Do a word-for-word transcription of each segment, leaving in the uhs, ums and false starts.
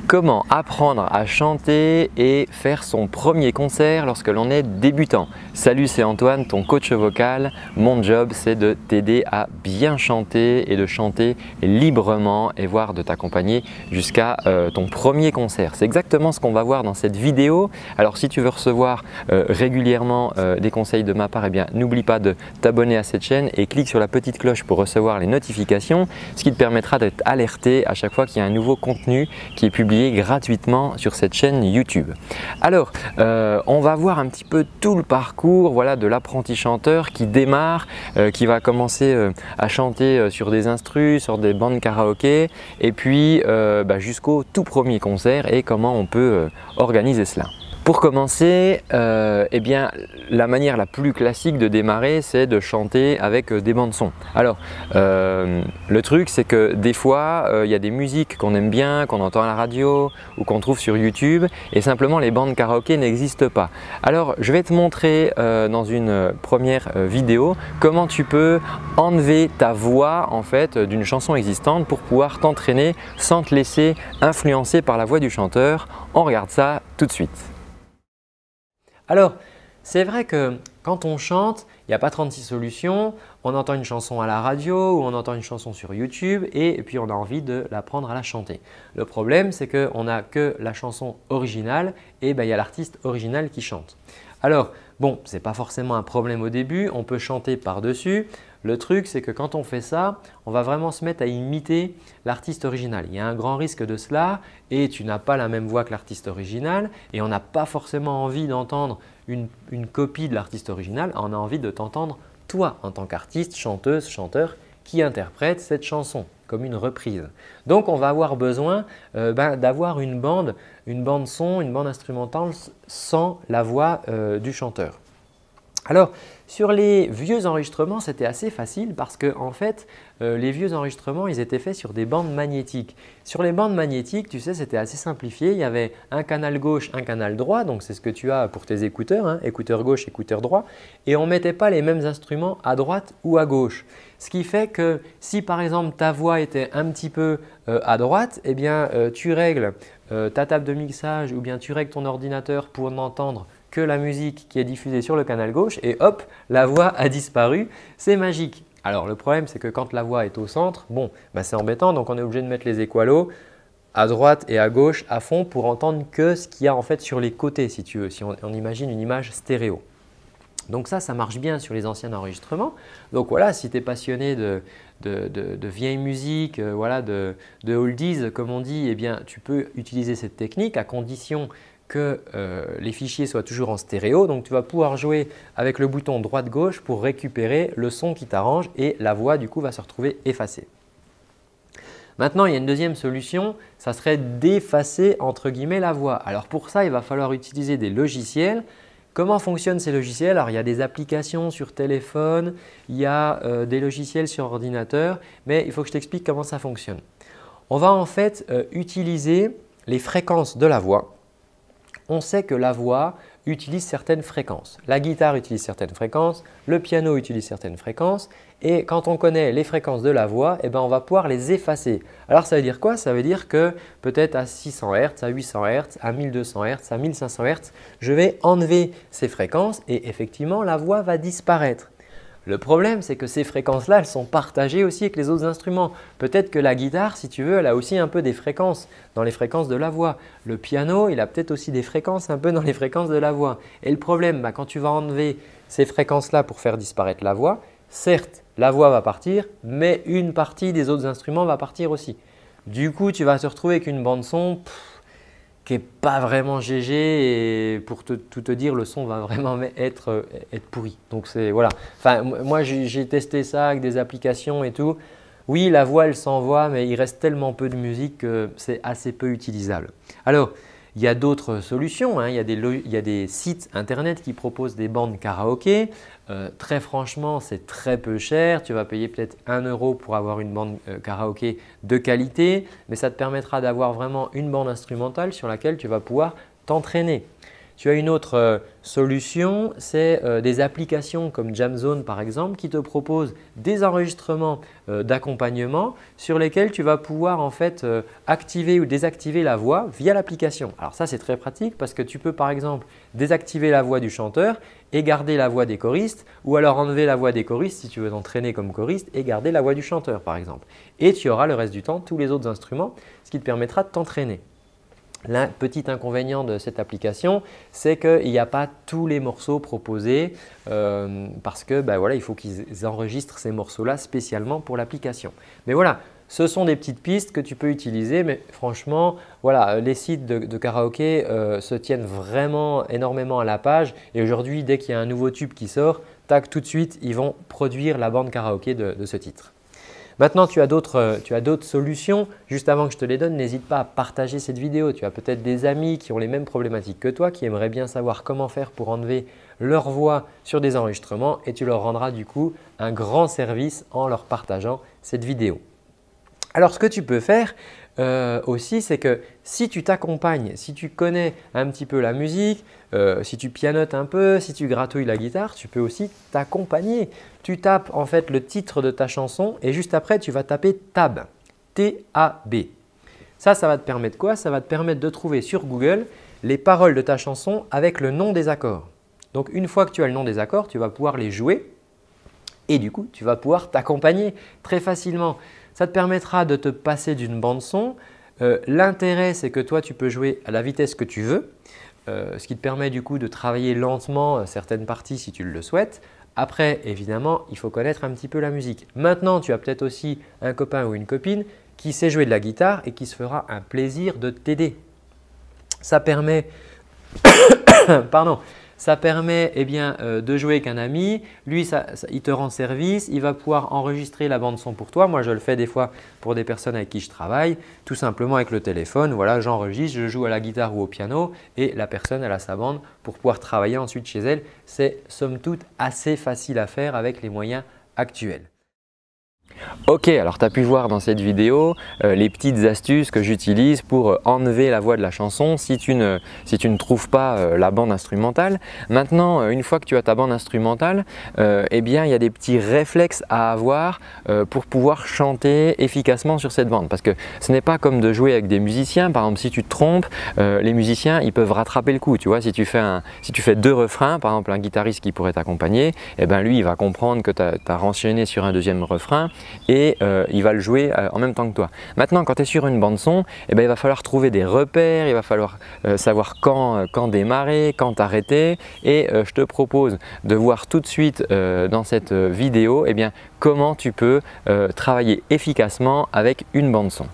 Comment apprendre à chanter et faire son premier concert lorsque l'on est débutant? Salut, c'est Antoine, ton coach vocal. Mon job, c'est de t'aider à bien chanter et de chanter librement et voire de t'accompagner jusqu'à euh, ton premier concert. C'est exactement ce qu'on va voir dans cette vidéo. Alors si tu veux recevoir euh, régulièrement euh, des conseils de ma part, eh bien n'oublie pas de t'abonner à cette chaîne et clique sur la petite cloche pour recevoir les notifications, ce qui te permettra d'être alerté à chaque fois qu'il y a un nouveau contenu qui est publié gratuitement sur cette chaîne YouTube. Alors, euh, on va voir un petit peu tout le parcours voilà, de l'apprenti chanteur qui démarre, euh, qui va commencer euh, à chanter euh, sur des instrus, sur des bandes karaoké et puis euh, bah, jusqu'au tout premier concert et comment on peut euh, organiser cela. Pour commencer, euh, eh bien, la manière la plus classique de démarrer, c'est de chanter avec des bandes son. Alors, euh, le truc, c'est que des fois, il euh, y a des musiques qu'on aime bien, qu'on entend à la radio ou qu'on trouve sur YouTube et simplement les bandes karaoké n'existent pas. Alors, je vais te montrer euh, dans une première euh, vidéo comment tu peux enlever ta voix en fait d'une chanson existante pour pouvoir t'entraîner sans te laisser influencer par la voix du chanteur. On regarde ça tout de suite. Alors, c'est vrai que quand on chante, il n'y a pas trente-six solutions. On entend une chanson à la radio ou on entend une chanson sur YouTube et puis on a envie de l'apprendre à la chanter. Le problème, c'est qu'on n'a que la chanson originale et ben, il y a l'artiste original qui chante. Alors, bon, ce n'est pas forcément un problème au début, on peut chanter par-dessus. Le truc, c'est que quand on fait ça, on va vraiment se mettre à imiter l'artiste original. Il y a un grand risque de cela et tu n'as pas la même voix que l'artiste original et on n'a pas forcément envie d'entendre une, une copie de l'artiste original, on a envie de t'entendre toi en tant qu'artiste, chanteuse, chanteur qui interprète cette chanson comme une reprise. Donc, on va avoir besoin euh, ben, d'avoir une bande, une bande son, une bande instrumentale sans la voix euh, du chanteur. Alors, sur les vieux enregistrements, c'était assez facile parce que en fait, euh, les vieux enregistrements, ils étaient faits sur des bandes magnétiques. Sur les bandes magnétiques, tu sais, c'était assez simplifié. Il y avait un canal gauche, un canal droit. Donc, c'est ce que tu as pour tes écouteurs, hein, écouteurs gauche, écouteurs droit. Et on ne mettait pas les mêmes instruments à droite ou à gauche. Ce qui fait que si par exemple ta voix était un petit peu euh, à droite, eh bien, euh, tu règles euh, ta table de mixage ou bien tu règles ton ordinateur pour n'entendre que la musique qui est diffusée sur le canal gauche et hop, la voix a disparu. C'est magique. Alors le problème, c'est que quand la voix est au centre, bon, bah, c'est embêtant. Donc on est obligé de mettre les équalos à droite et à gauche à fond pour entendre que ce qu'il y a en fait sur les côtés si tu veux, si on, on imagine une image stéréo. Donc ça, ça marche bien sur les anciens enregistrements. Donc voilà, si tu es passionné de, de, de, de vieille musique, euh, voilà, de, de oldies comme on dit, eh bien, tu peux utiliser cette technique à condition que euh, les fichiers soient toujours en stéréo. Donc, tu vas pouvoir jouer avec le bouton droite-gauche pour récupérer le son qui t'arrange et la voix du coup va se retrouver effacée. Maintenant, il y a une deuxième solution, ça serait d'effacer entre guillemets la voix. Alors pour ça, il va falloir utiliser des logiciels. Comment fonctionnent ces logiciels? Alors, il y a des applications sur téléphone, il y a euh, des logiciels sur ordinateur, mais il faut que je t'explique comment ça fonctionne. On va en fait euh, utiliser les fréquences de la voix. On sait que la voix utilise certaines fréquences. La guitare utilise certaines fréquences, le piano utilise certaines fréquences et quand on connaît les fréquences de la voix, eh ben, on va pouvoir les effacer. Alors ça veut dire quoi? Ça veut dire que peut-être à six cents hertz, à huit cents hertz, à mille deux cents hertz, à mille cinq cents hertz, je vais enlever ces fréquences et effectivement la voix va disparaître. Le problème, c'est que ces fréquences-là, elles sont partagées aussi avec les autres instruments. Peut-être que la guitare, si tu veux, elle a aussi un peu des fréquences dans les fréquences de la voix. Le piano, il a peut-être aussi des fréquences un peu dans les fréquences de la voix. Et le problème, bah, quand tu vas enlever ces fréquences-là pour faire disparaître la voix, certes, la voix va partir, mais une partie des autres instruments va partir aussi. Du coup, tu vas te retrouver avec une bande son pff, qui n'est pas vraiment G G et pour te, tout te dire, le son va vraiment être, être pourri. Donc, c'est voilà. Enfin, moi, j'ai testé ça avec des applications et tout. Oui, la voix, elle s'envoie, mais il reste tellement peu de musique que c'est assez peu utilisable. Alors, il y a d'autres solutions. Hein. Il, y a des, il y a des sites internet qui proposent des bandes karaoké. Euh, très franchement, c'est très peu cher. Tu vas payer peut-être un euro pour avoir une bande euh, karaoké de qualité, mais ça te permettra d'avoir vraiment une bande instrumentale sur laquelle tu vas pouvoir t'entraîner. Tu as une autre euh, solution, c'est euh, des applications comme Jamzone par exemple qui te proposent des enregistrements euh, d'accompagnement sur lesquels tu vas pouvoir en fait euh, activer ou désactiver la voix via l'application. Alors ça c'est très pratique parce que tu peux par exemple désactiver la voix du chanteur et garder la voix des choristes ou alors enlever la voix des choristes si tu veux t'entraîner comme choriste et garder la voix du chanteur par exemple. Et tu auras le reste du temps tous les autres instruments, ce qui te permettra de t'entraîner. Le petit inconvénient de cette application, c'est qu'il n'y a pas tous les morceaux proposés euh, parce que ben voilà, il faut qu'ils enregistrent ces morceaux-là spécialement pour l'application. Mais voilà, ce sont des petites pistes que tu peux utiliser, mais franchement, voilà, les sites de, de karaoké euh, se tiennent vraiment énormément à la page et aujourd'hui, dès qu'il y a un nouveau tube qui sort, tac, tout de suite, ils vont produire la bande karaoké de, de ce titre. Maintenant, tu as d'autres solutions. Juste avant que je te les donne, n'hésite pas à partager cette vidéo. Tu as peut-être des amis qui ont les mêmes problématiques que toi, qui aimeraient bien savoir comment faire pour enlever leur voix sur des enregistrements et tu leur rendras du coup un grand service en leur partageant cette vidéo. Alors, ce que tu peux faire euh, aussi, c'est que si tu t'accompagnes, si tu connais un petit peu la musique, euh, si tu pianotes un peu, si tu gratouilles la guitare, tu peux aussi t'accompagner. Tu tapes en fait le titre de ta chanson et juste après, tu vas taper Tab, T A B. Ça, ça va te permettre quoi? Ça va te permettre de trouver sur Google les paroles de ta chanson avec le nom des accords. Donc, une fois que tu as le nom des accords, tu vas pouvoir les jouer et du coup, tu vas pouvoir t'accompagner très facilement. Ça te permettra de te passer d'une bande son. Euh, L'intérêt, c'est que toi, tu peux jouer à la vitesse que tu veux, euh, ce qui te permet du coup de travailler lentement euh, certaines parties si tu le souhaites. Après, évidemment, il faut connaître un petit peu la musique. Maintenant, tu as peut-être aussi un copain ou une copine qui sait jouer de la guitare et qui se fera un plaisir de t'aider. Ça permet… Pardon. Ça permet eh bien, euh, de jouer avec un ami. Lui, ça, ça, il te rend service. Il va pouvoir enregistrer la bande son pour toi. Moi, je le fais des fois pour des personnes avec qui je travaille, tout simplement avec le téléphone. Voilà, j'enregistre, je joue à la guitare ou au piano et la personne elle a sa bande pour pouvoir travailler ensuite chez elle. C'est somme toute assez facile à faire avec les moyens actuels. Ok, alors tu as pu voir dans cette vidéo euh, les petites astuces que j'utilise pour euh, enlever la voix de la chanson si tu ne, si tu ne trouves pas euh, la bande instrumentale. Maintenant, euh, une fois que tu as ta bande instrumentale, euh, eh bien, il y a des petits réflexes à avoir euh, pour pouvoir chanter efficacement sur cette bande. Parce que ce n'est pas comme de jouer avec des musiciens. Par exemple, si tu te trompes, euh, les musiciens ils peuvent rattraper le coup. Tu vois, si tu fais, un, si tu fais deux refrains, par exemple un guitariste qui pourrait t'accompagner, eh ben, lui il va comprendre que tu as, tu as renchaîné sur un deuxième refrain et euh, il va le jouer euh, en même temps que toi. Maintenant, quand tu es sur une bande son, eh ben, il va falloir trouver des repères, il va falloir euh, savoir quand, euh, quand démarrer, quand arrêter et euh, je te propose de voir tout de suite euh, dans cette vidéo eh bien, comment tu peux euh, travailler efficacement avec une bande son.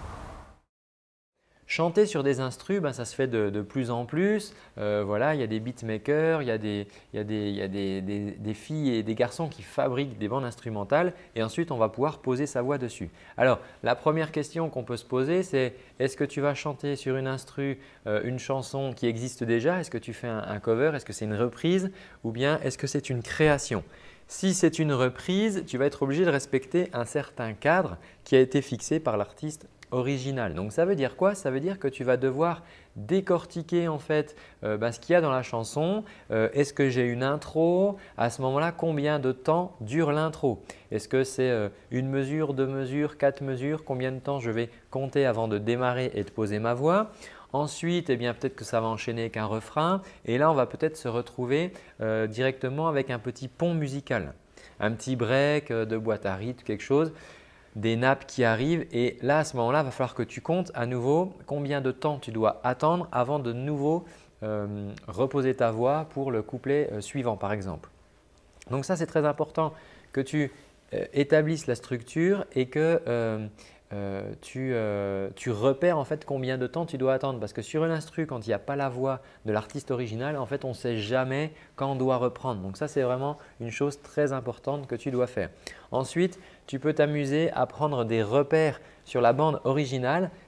Chanter sur des instrus, ben, ça se fait de, de plus en plus. Euh, voilà, il y a des beatmakers, il y a, des, il y a, des, il y a des, des, des filles et des garçons qui fabriquent des bandes instrumentales et ensuite on va pouvoir poser sa voix dessus. Alors, la première question qu'on peut se poser, c'est est-ce que tu vas chanter sur une instru euh, une chanson qui existe déjà? Est-ce que tu fais un, un cover? Est-ce que c'est une reprise? Ou bien est-ce que c'est une création? Si c'est une reprise, tu vas être obligé de respecter un certain cadre qui a été fixé par l'artiste original. Donc ça veut dire quoi? Ça veut dire que tu vas devoir décortiquer en fait euh, bah, ce qu'il y a dans la chanson. Euh, Est-ce que j'ai une intro? À ce moment-là, combien de temps dure l'intro? Est-ce que c'est euh, une mesure, deux mesures, quatre mesures? Combien de temps je vais compter avant de démarrer et de poser ma voix? Ensuite, eh bien, peut-être que ça va enchaîner avec un refrain et là, on va peut-être se retrouver euh, directement avec un petit pont musical, un petit break euh, de boîte à rythme, quelque chose, des nappes qui arrivent et là, à ce moment-là, il va falloir que tu comptes à nouveau combien de temps tu dois attendre avant de nouveau euh, reposer ta voix pour le couplet euh, suivant par exemple. Donc ça, c'est très important que tu euh, établisses la structure et que euh, Euh, tu, euh, tu repères en fait combien de temps tu dois attendre parce que sur une instru, quand il n'y a pas la voix de l'artiste original, en fait, on ne sait jamais quand on doit reprendre. Donc ça, c'est vraiment une chose très importante que tu dois faire. Ensuite, tu peux t'amuser à prendre des repères sur la bande originale.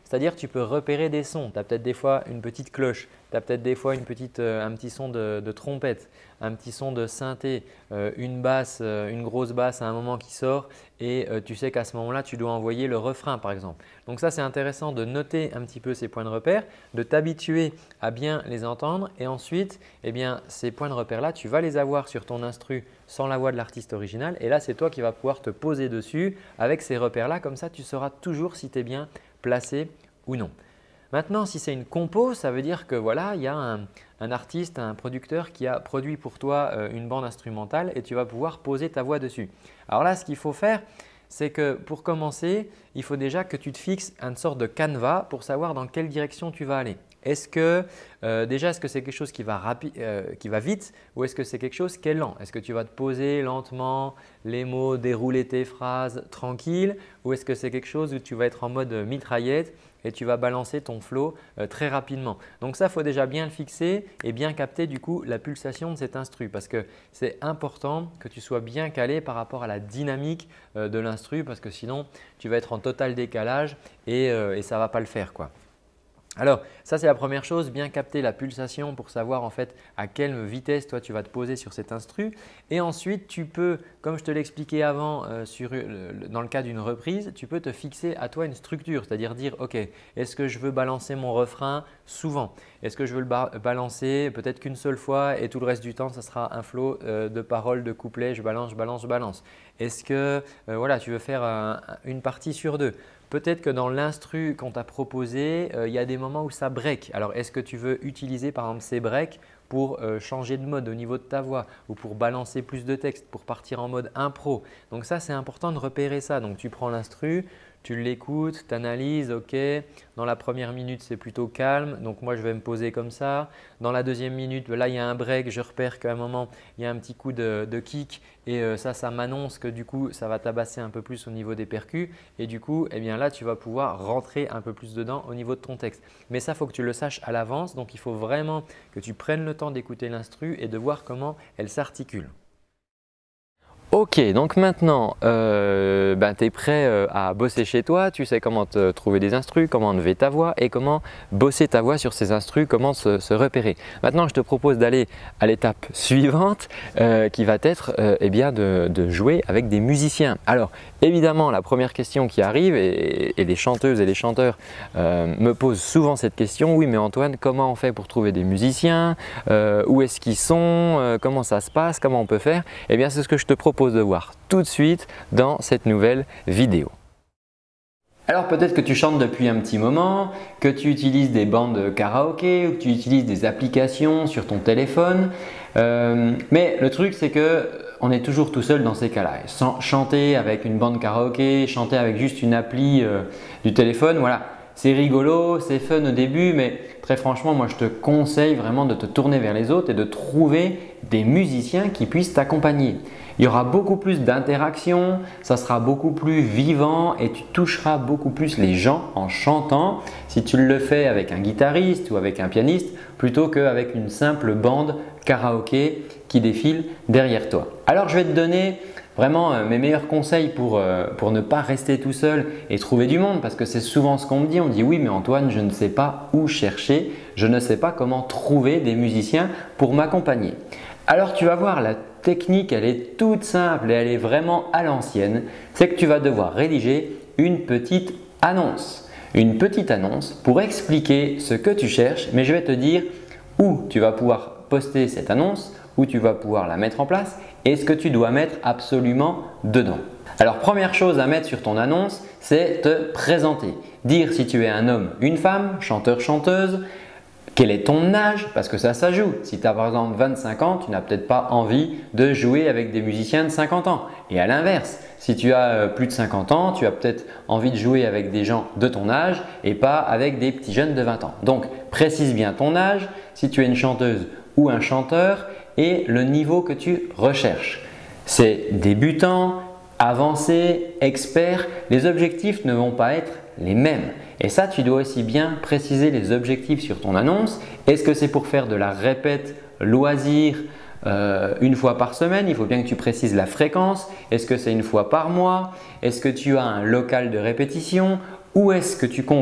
c'est-à-dire tu peux repérer des sons. Tu as peut-être des fois une petite cloche, tu as peut-être des fois une petite, euh, un petit son de, de trompette, un petit son de synthé, euh, une basse, euh, une grosse basse à un moment qui sort et euh, tu sais qu'à ce moment-là, tu dois envoyer le refrain par exemple. Donc ça, c'est intéressant de noter un petit peu ces points de repère, de t'habituer à bien les entendre et ensuite, eh bien, ces points de repère-là, tu vas les avoir sur ton instru sans la voix de l'artiste original et là, c'est toi qui vas pouvoir te poser dessus avec ces repères-là. Comme ça, tu sauras toujours si tu es bien placé ou non. Maintenant, si c'est une compo, ça veut dire que voilà, il y a un, un artiste, un producteur qui a produit pour toi euh, une bande instrumentale et tu vas pouvoir poser ta voix dessus. Alors là, ce qu'il faut faire, c'est que pour commencer, il faut déjà que tu te fixes une sorte de canevas pour savoir dans quelle direction tu vas aller. Est-ce que euh, déjà, est-ce que c'est quelque chose qui va, rapi- euh, qui va vite ou est-ce que c'est quelque chose qui est lent? Est-ce que tu vas te poser lentement les mots, dérouler tes phrases tranquille ou est-ce que c'est quelque chose où tu vas être en mode mitraillette et tu vas balancer ton flow euh, très rapidement? Donc ça, il faut déjà bien le fixer et bien capter du coup la pulsation de cet instru parce que c'est important que tu sois bien calé par rapport à la dynamique euh, de l'instru parce que sinon, tu vas être en total décalage et, euh, et ça ne va pas le faire, quoi. Alors ça, c'est la première chose, bien capter la pulsation pour savoir en fait à quelle vitesse toi tu vas te poser sur cet instru. Et ensuite, tu peux, comme je te l'ai expliqué avant euh, sur, euh, dans le cas d'une reprise, tu peux te fixer à toi une structure, c'est-à-dire dire ok, est-ce que je veux balancer mon refrain souvent? Est-ce que je veux le ba balancer peut-être qu'une seule fois et tout le reste du temps, ça sera un flow euh, de paroles, de couplets, je balance, je balance, je balance. Est-ce que euh, voilà, tu veux faire un, une partie sur deux? Peut-être que dans l'instru qu'on t'a proposé, euh, il y a des moments où ça break. Alors, est-ce que tu veux utiliser par exemple ces breaks pour euh, changer de mode au niveau de ta voix ou pour balancer plus de texte, pour partir en mode impro? Donc ça, c'est important de repérer ça. Donc, tu prends l'instru, tu l'écoutes, tu analyses, ok, dans la première minute, c'est plutôt calme, donc moi, je vais me poser comme ça. Dans la deuxième minute, là, il y a un break, je repère qu'à un moment, il y a un petit coup de, de kick et euh, ça, ça m'annonce que du coup, ça va tabasser un peu plus au niveau des percus et du coup, eh bien là, tu vas pouvoir rentrer un peu plus dedans au niveau de ton texte. Mais ça, il faut que tu le saches à l'avance, donc il faut vraiment que tu prennes le temps d'écouter l'instru et de voir comment elle s'articule. Ok, donc maintenant euh, ben, tu es prêt euh, à bosser chez toi, tu sais comment te trouver des instrus, comment enlever ta voix et comment bosser ta voix sur ces instrus, comment se, se repérer. Maintenant, je te propose d'aller à l'étape suivante euh, qui va être euh, eh bien de, de jouer avec des musiciens. Alors évidemment, la première question qui arrive et, et les chanteuses et les chanteurs euh, me posent souvent cette question, oui mais Antoine, comment on fait pour trouver des musiciens, euh, où est-ce qu'ils sont, euh, comment ça se passe, comment on peut faire? Eh bien c'est ce que je te propose de voir tout de suite dans cette nouvelle vidéo. Alors peut-être que tu chantes depuis un petit moment, que tu utilises des bandes karaoké ou que tu utilises des applications sur ton téléphone, euh, mais le truc c'est que on est toujours tout seul dans ces cas-là. Sans chanter avec une bande karaoké, chanter avec juste une appli euh, du téléphone, voilà. C'est rigolo, c'est fun au début, mais très franchement, moi je te conseille vraiment de te tourner vers les autres et de trouver des musiciens qui puissent t'accompagner. Il y aura beaucoup plus d'interaction, ça sera beaucoup plus vivant et tu toucheras beaucoup plus les gens en chantant si tu le fais avec un guitariste ou avec un pianiste plutôt qu'avec une simple bande karaoké qui défile derrière toi. Alors je vais te donner vraiment euh, mes meilleurs conseils pour, euh, pour ne pas rester tout seul et trouver du monde parce que c'est souvent ce qu'on me dit. On me dit oui mais Antoine, je ne sais pas où chercher, je ne sais pas comment trouver des musiciens pour m'accompagner. Alors tu vas voir, la technique elle est toute simple et elle est vraiment à l'ancienne. C'est que tu vas devoir rédiger une petite annonce. Une petite annonce pour expliquer ce que tu cherches, mais je vais te dire où tu vas pouvoir poster cette annonce, où tu vas pouvoir la mettre en place et ce que tu dois mettre absolument dedans. Alors première chose à mettre sur ton annonce, c'est te présenter. Dire si tu es un homme, une femme, chanteur, chanteuse, quel est ton âge parce que ça, ça joue. Si tu as par exemple vingt-cinq ans, tu n'as peut-être pas envie de jouer avec des musiciens de cinquante ans. Et à l'inverse, si tu as plus de cinquante ans, tu as peut-être envie de jouer avec des gens de ton âge et pas avec des petits jeunes de vingt ans. Donc précise bien ton âge, si tu es une chanteuse ou un chanteur et le niveau que tu recherches. C'est débutant, avancé, expert. Les objectifs ne vont pas être les mêmes. Et ça, tu dois aussi bien préciser les objectifs sur ton annonce. Est-ce que c'est pour faire de la répète loisir euh, une fois par semaine? Il faut bien que tu précises la fréquence. Est-ce que c'est une fois par mois? Est-ce que tu as un local de répétition? Ou est-ce que tu comptes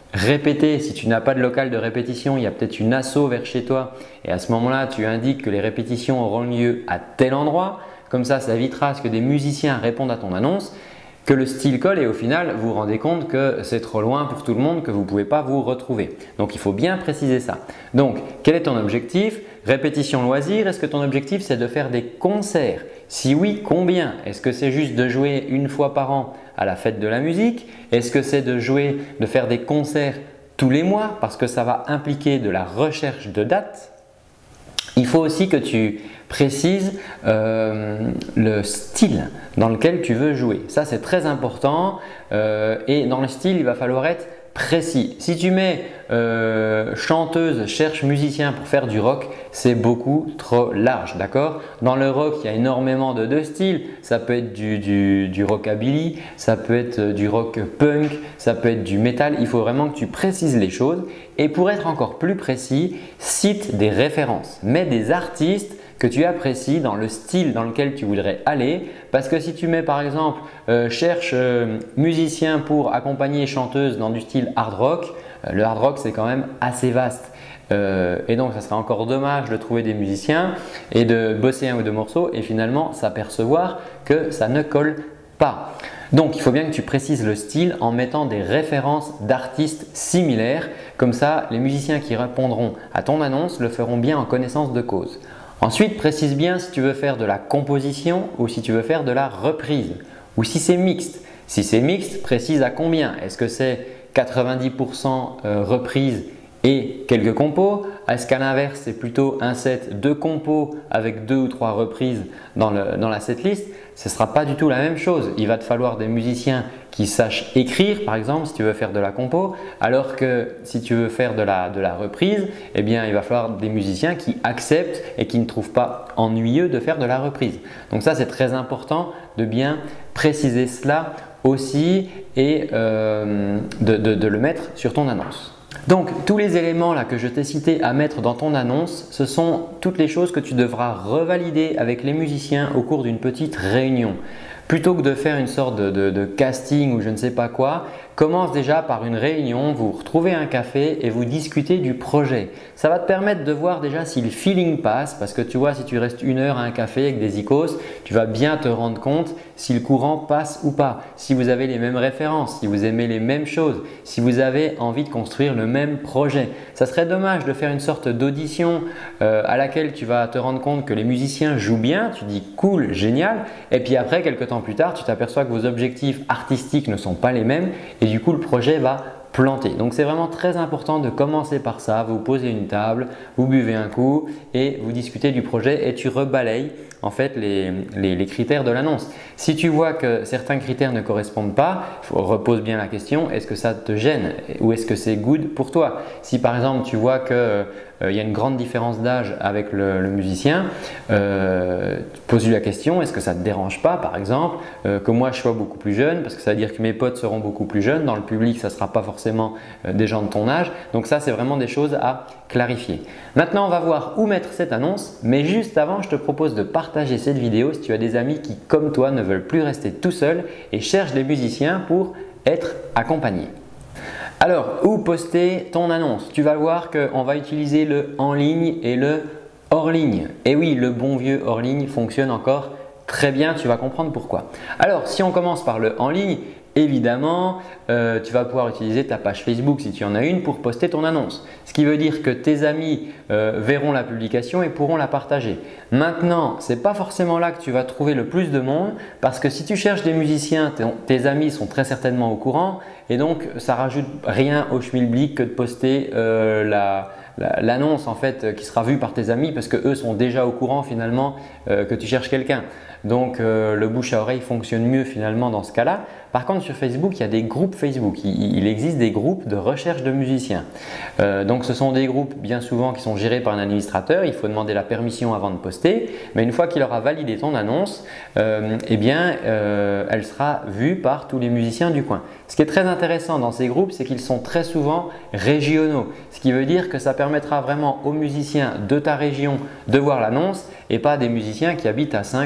répéter. Si tu n'as pas de local de répétition, il y a peut-être une asso vers chez toi et à ce moment-là, tu indiques que les répétitions auront lieu à tel endroit. Comme ça, ça évitera à ce que des musiciens répondent à ton annonce, que le style colle et au final, vous vous rendez compte que c'est trop loin pour tout le monde, que vous ne pouvez pas vous retrouver. Donc, il faut bien préciser ça. Donc, quel est ton objectif? Répétition loisir, est-ce que ton objectif c'est de faire des concerts? Si oui, combien? Est-ce que c'est juste de jouer une fois par an à la fête de la musique? Est-ce que c'est de jouer, de faire des concerts tous les mois parce que ça va impliquer de la recherche de dates? Il faut aussi que tu précises euh, le style dans lequel tu veux jouer. Ça, c'est très important euh, et dans le style, il va falloir être précis. Si tu mets euh, chanteuse cherche musicien pour faire du rock, c'est beaucoup trop large, d'accord? Dans le rock, il y a énormément de, de styles. Ça peut être du, du, du rockabilly, ça peut être du rock punk, ça peut être du métal. Il faut vraiment que tu précises les choses. Et pour être encore plus précis, cite des références. Mets des artistes que tu apprécies dans le style dans lequel tu voudrais aller. Parce que si tu mets par exemple euh, cherche euh, musicien pour accompagner chanteuse dans du style hard rock, euh, le hard rock c'est quand même assez vaste. Euh, et donc ça serait encore dommage de trouver des musiciens et de bosser un ou deux morceaux et finalement s'apercevoir que ça ne colle pas. Donc il faut bien que tu précises le style en mettant des références d'artistes similaires. Comme ça, les musiciens qui répondront à ton annonce le feront bien en connaissance de cause. Ensuite, précise bien si tu veux faire de la composition ou si tu veux faire de la reprise ou si c'est mixte. Si c'est mixte, précise à combien. Est-ce que c'est quatre-vingt-dix pour cent reprise et quelques compos? Est-ce qu'à l'inverse, c'est plutôt un set de compos avec deux ou trois reprises dans, le, dans la setlist? Ce ne sera pas du tout la même chose. Il va te falloir des musiciens qui sachent écrire, par exemple, si tu veux faire de la compo, alors que si tu veux faire de la, de la reprise, eh bien, il va falloir des musiciens qui acceptent et qui ne trouvent pas ennuyeux de faire de la reprise. Donc ça, c'est très important de bien préciser cela aussi et euh, de, de, de le mettre sur ton annonce. Donc, tous les éléments là que je t'ai cités à mettre dans ton annonce, ce sont toutes les choses que tu devras revalider avec les musiciens au cours d'une petite réunion. Plutôt que de faire une sorte de, de, de casting ou je ne sais pas quoi, commence déjà par une réunion, vous retrouvez un café et vous discutez du projet. Ça va te permettre de voir déjà si le feeling passe parce que tu vois, si tu restes une heure à un café avec des icônes, tu vas bien te rendre compte si le courant passe ou pas, si vous avez les mêmes références, si vous aimez les mêmes choses, si vous avez envie de construire le même projet. Ça serait dommage de faire une sorte d'audition euh, à laquelle tu vas te rendre compte que les musiciens jouent bien, tu dis cool, génial, et puis après quelques temps plus tard, tu t'aperçois que vos objectifs artistiques ne sont pas les mêmes et du coup le projet va planter. Donc c'est vraiment très important de commencer par ça, vous posez une table, vous buvez un coup et vous discutez du projet et tu rebalayes en fait les, les, les critères de l'annonce. Si tu vois que certains critères ne correspondent pas, repose bien la question, est-ce que ça te gêne ou est-ce que c'est good pour toi? Si par exemple tu vois qu'il euh, y a une grande différence d'âge avec le, le musicien, euh, pose-lui la question, est-ce que ça ne te dérange pas par exemple euh, que moi je sois beaucoup plus jeune parce que ça veut dire que mes potes seront beaucoup plus jeunes, dans le public ça ne sera pas forcément euh, des gens de ton âge. Donc ça c'est vraiment des choses à clarifier. Maintenant on va voir où mettre cette annonce, mais juste avant je te propose de partager cette vidéo si tu as des amis qui comme toi ne veulent plus rester tout seuls et cherchent des musiciens pour être accompagnés. Alors, où poster ton annonce? Tu vas voir qu'on va utiliser le en ligne et le hors ligne. Et oui, le bon vieux hors ligne fonctionne encore très bien, tu vas comprendre pourquoi. Alors, si on commence par le en ligne, évidemment, euh, tu vas pouvoir utiliser ta page Facebook si tu en as une pour poster ton annonce. Ce qui veut dire que tes amis euh, verront la publication et pourront la partager. Maintenant, ce n'est pas forcément là que tu vas trouver le plus de monde parce que si tu cherches des musiciens, tes amis sont très certainement au courant et donc ça rajoute rien au schmilblick que de poster euh, la l'annonce en fait qui sera vue par tes amis parce que eux sont déjà au courant finalement euh, que tu cherches quelqu'un. Donc euh, le bouche à oreille fonctionne mieux finalement dans ce cas-là. Par contre sur Facebook, il y a des groupes Facebook. Il, il existe des groupes de recherche de musiciens. Euh, donc ce sont des groupes bien souvent qui sont gérés par un administrateur. Il faut demander la permission avant de poster. Mais une fois qu'il aura validé ton annonce, euh, eh bien euh, elle sera vue par tous les musiciens du coin. Ce qui est très intéressant dans ces groupes, c'est qu'ils sont très souvent régionaux. Ce qui veut dire que ça permettra vraiment aux musiciens de ta région de voir l'annonce et pas des musiciens qui habitent à cinq ou six cents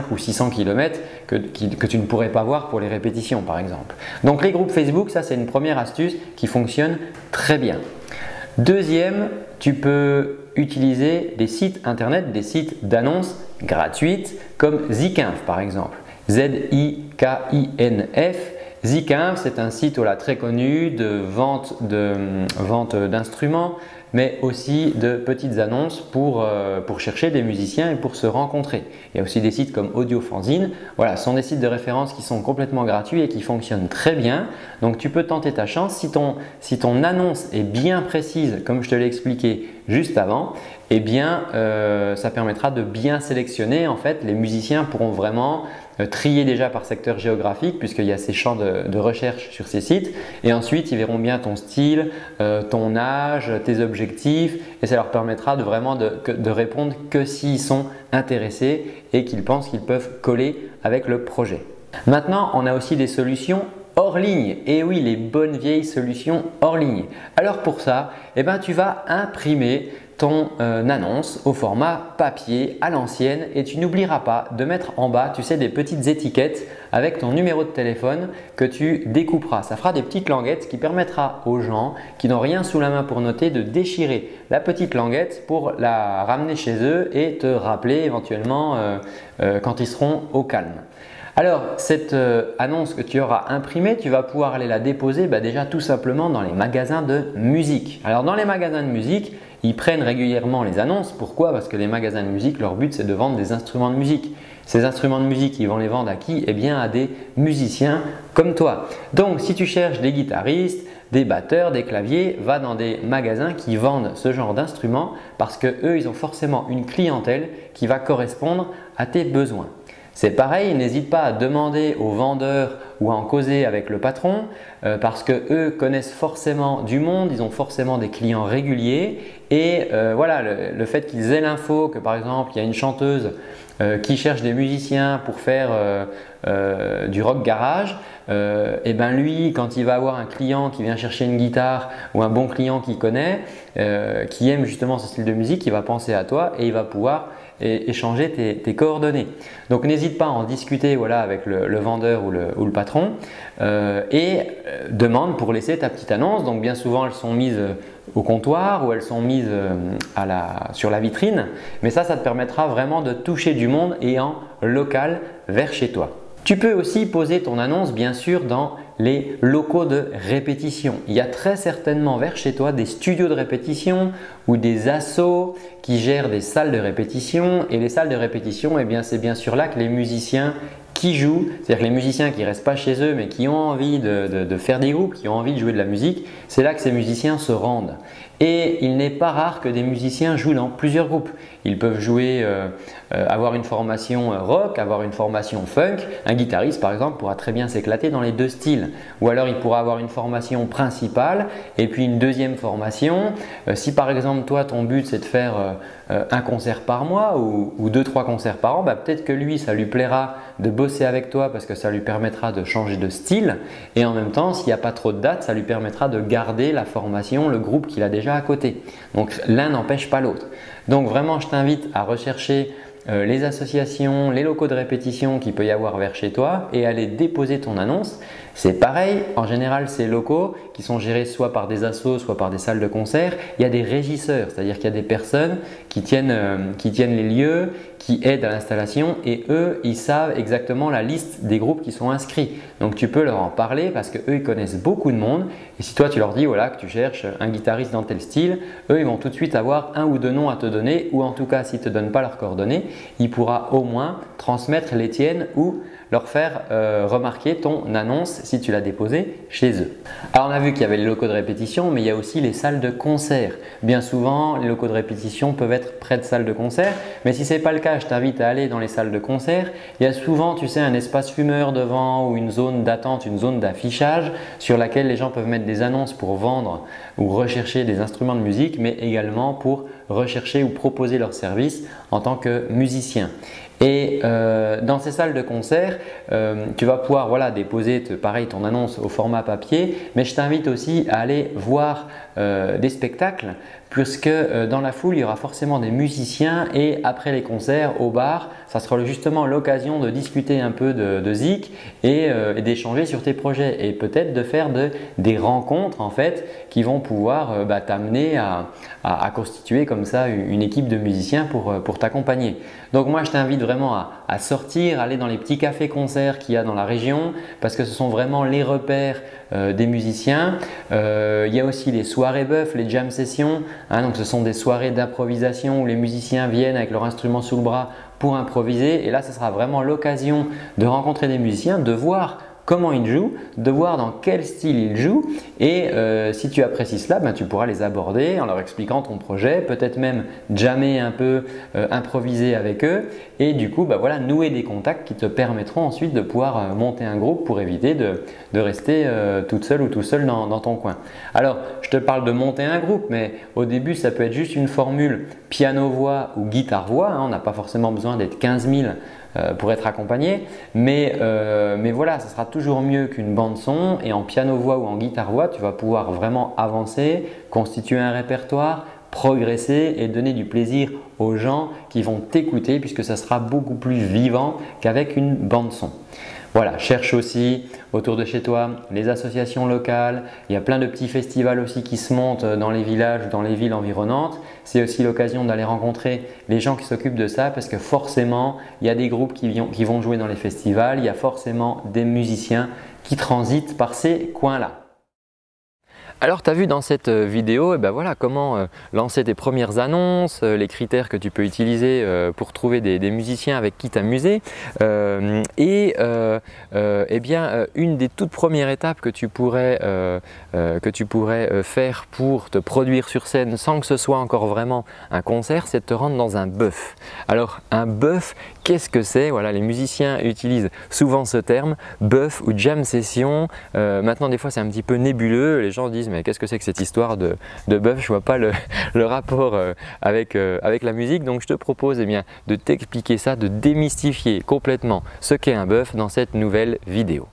cents kilomètres que, que tu ne pourrais pas voir pour les répétitions par exemple. Donc les groupes Facebook, ça c'est une première astuce qui fonctionne très bien. Deuxième, tu peux utiliser des sites internet, des sites d'annonces gratuites comme Zikinf par exemple. Z I K I N F. Zikinf, c'est un site voilà, très connu de vente de, vente d'instruments, mais aussi de petites annonces pour, euh, pour chercher des musiciens et pour se rencontrer. Il y a aussi des sites comme Audiofanzine. Voilà, ce sont des sites de référence qui sont complètement gratuits et qui fonctionnent très bien. Donc tu peux tenter ta chance. Si ton, si ton annonce est bien précise, comme je te l'ai expliqué juste avant, eh bien euh, ça permettra de bien sélectionner. En fait, les musiciens pourront vraiment euh, trier déjà par secteur géographique puisqu'il y a ces champs de, de recherche sur ces sites. Et ensuite, ils verront bien ton style, euh, ton âge, tes objectifs et ça leur permettra de vraiment de, de répondre que s'ils sont intéressés et qu'ils pensent qu'ils peuvent coller avec le projet. Maintenant, on a aussi des solutions hors ligne. Et oui, les bonnes vieilles solutions hors ligne. Alors pour ça, eh ben, tu vas imprimer ton euh, annonce au format papier à l'ancienne et tu n'oublieras pas de mettre en bas, tu sais, des petites étiquettes avec ton numéro de téléphone que tu découperas. Ça fera des petites languettes qui permettra aux gens qui n'ont rien sous la main pour noter de déchirer la petite languette pour la ramener chez eux et te rappeler éventuellement euh, euh, quand ils seront au calme. Alors, cette euh, annonce que tu auras imprimée, tu vas pouvoir aller la déposer bah, déjà tout simplement dans les magasins de musique. Alors, dans les magasins de musique, ils prennent régulièrement les annonces. Pourquoi? Parce que les magasins de musique, leur but c'est de vendre des instruments de musique. Ces instruments de musique, ils vont les vendre à qui? Eh bien, à des musiciens comme toi. Donc, si tu cherches des guitaristes, des batteurs, des claviers, va dans des magasins qui vendent ce genre d'instruments parce que eux, ils ont forcément une clientèle qui va correspondre à tes besoins. C'est pareil, n'hésite pas à demander aux vendeurs ou à en causer avec le patron euh, parce que eux connaissent forcément du monde, ils ont forcément des clients réguliers et euh, voilà, le, le fait qu'ils aient l'info que par exemple il y a une chanteuse euh, qui cherche des musiciens pour faire euh, euh, du rock garage, euh, et ben lui quand il va avoir un client qui vient chercher une guitare ou un bon client qu'il connaît, euh, qui aime justement ce style de musique, il va penser à toi et il va pouvoir et échanger tes, tes coordonnées. Donc n'hésite pas à en discuter voilà, avec le, le vendeur ou le, ou le patron euh, et euh, demande pour laisser ta petite annonce. Donc bien souvent elles sont mises au comptoir ou elles sont mises à la, sur la vitrine, mais ça, ça te permettra vraiment de toucher du monde et en local vers chez toi. Tu peux aussi poser ton annonce bien sûr dans les locaux de répétition. Il y a très certainement vers chez toi des studios de répétition ou des assos qui gèrent des salles de répétition et les salles de répétition, eh bien, c'est bien sûr là que les musiciens qui jouent, c'est-à-dire que les musiciens qui ne restent pas chez eux mais qui ont envie de, de, de faire des groupes, qui ont envie de jouer de la musique, c'est là que ces musiciens se rendent. Et il n'est pas rare que des musiciens jouent dans plusieurs groupes. Ils peuvent jouer, euh, euh, avoir une formation rock, avoir une formation funk. Un guitariste par exemple pourra très bien s'éclater dans les deux styles. Ou alors il pourra avoir une formation principale et puis une deuxième formation. Euh, si par exemple toi ton but c'est de faire euh, un concert par mois ou, ou deux trois concerts par an, bah, peut-être que lui ça lui plaira de bosser avec toi parce que ça lui permettra de changer de style et en même temps s'il n'y a pas trop de dates ça lui permettra de garder la formation, le groupe qu'il a déjà à côté. Donc l'un n'empêche pas l'autre. Donc vraiment je t'invite à rechercher euh, les associations, les locaux de répétition qu'il peut y avoir vers chez toi et aller déposer ton annonce. C'est pareil, en général ces locaux qui sont gérés soit par des assos, soit par des salles de concert, il y a des régisseurs, c'est-à-dire qu'il y a des personnes qui tiennent, euh, qui tiennent les lieux, qui aident à l'installation et eux, ils savent exactement la liste des groupes qui sont inscrits. Donc tu peux leur en parler parce qu'eux, ils connaissent beaucoup de monde et si toi tu leur dis voilà, que tu cherches un guitariste dans tel style, eux, ils vont tout de suite avoir un ou deux noms à te donner ou en tout cas, s'ils ne te donnent pas leurs coordonnées, il pourra au moins transmettre les tiennes ou leur faire euh, remarquer ton annonce si tu l'as déposée chez eux. Alors on a vu qu'il y avait les locaux de répétition, mais il y a aussi les salles de concert. Bien souvent, les locaux de répétition peuvent être près de salles de concert, mais si ce n'est pas le cas, je t'invite à aller dans les salles de concert. Il y a souvent, tu sais, un espace fumeur devant ou une zone d'attente, une zone d'affichage sur laquelle les gens peuvent mettre des annonces pour vendre ou rechercher des instruments de musique, mais également pour rechercher ou proposer leurs services en tant que musicien. Et euh, dans ces salles de concert, euh, tu vas pouvoir voilà, déposer te, pareil, ton annonce au format papier, mais je t'invite aussi à aller voir euh, des spectacles puisque euh, dans la foule, il y aura forcément des musiciens et après les concerts au bar, ça sera justement l'occasion de discuter un peu de, de zik et, euh, et d'échanger sur tes projets et peut-être de faire de, des rencontres en fait qui vont pouvoir euh, bah, t'amener à, à, à constituer comme ça une équipe de musiciens pour, pour t'accompagner. Donc moi, je t'invite vraiment à, à sortir, aller dans les petits cafés-concerts qu'il y a dans la région parce que ce sont vraiment les repères euh, des musiciens. Euh, il y a aussi les soirées bœuf, les jam sessions. Hein, donc ce sont des soirées d'improvisation où les musiciens viennent avec leur instrument sous le bras pour improviser et là, ce sera vraiment l'occasion de rencontrer des musiciens, de voir comment ils jouent, de voir dans quel style ils jouent et euh, si tu apprécies cela, ben, tu pourras les aborder en leur expliquant ton projet, peut-être même jammer un peu, euh, improviser avec eux et du coup ben, voilà, nouer des contacts qui te permettront ensuite de pouvoir euh, monter un groupe pour éviter de, de rester euh, toute seule ou tout seul dans, dans ton coin. Alors, je te parle de monter un groupe, mais au début, ça peut être juste une formule piano-voix ou guitare-voix. Hein, on n'a pas forcément besoin d'être quinze mille pour être accompagné, mais, euh, mais voilà, ça sera toujours mieux qu'une bande son et en piano-voix ou en guitare-voix, tu vas pouvoir vraiment avancer, constituer un répertoire, progresser et donner du plaisir aux gens qui vont t'écouter puisque ça sera beaucoup plus vivant qu'avec une bande son. Voilà, cherche aussi autour de chez toi les associations locales. Il y a plein de petits festivals aussi qui se montent dans les villages ou dans les villes environnantes. C'est aussi l'occasion d'aller rencontrer les gens qui s'occupent de ça parce que forcément, il y a des groupes qui, qui vont jouer dans les festivals. Il y a forcément des musiciens qui transitent par ces coins-là. Alors, tu as vu dans cette vidéo eh ben voilà, comment euh, lancer tes premières annonces, euh, les critères que tu peux utiliser euh, pour trouver des, des musiciens avec qui t'amuser. Euh, et euh, euh, eh bien, euh, une des toutes premières étapes que tu pourrais, euh, euh, que tu pourrais euh, faire pour te produire sur scène sans que ce soit encore vraiment un concert, c'est de te rendre dans un bœuf. Alors, un bœuf, qu'est-ce que c'est? Voilà, les musiciens utilisent souvent ce terme, bœuf ou jam session. Euh, maintenant, des fois, c'est un petit peu nébuleux. Les gens disent mais qu'est-ce que c'est que cette histoire de, de bœuf? Je ne vois pas le, le rapport euh, avec, euh, avec la musique. Donc je te propose eh bien, de t'expliquer ça, de démystifier complètement ce qu'est un bœuf dans cette nouvelle vidéo.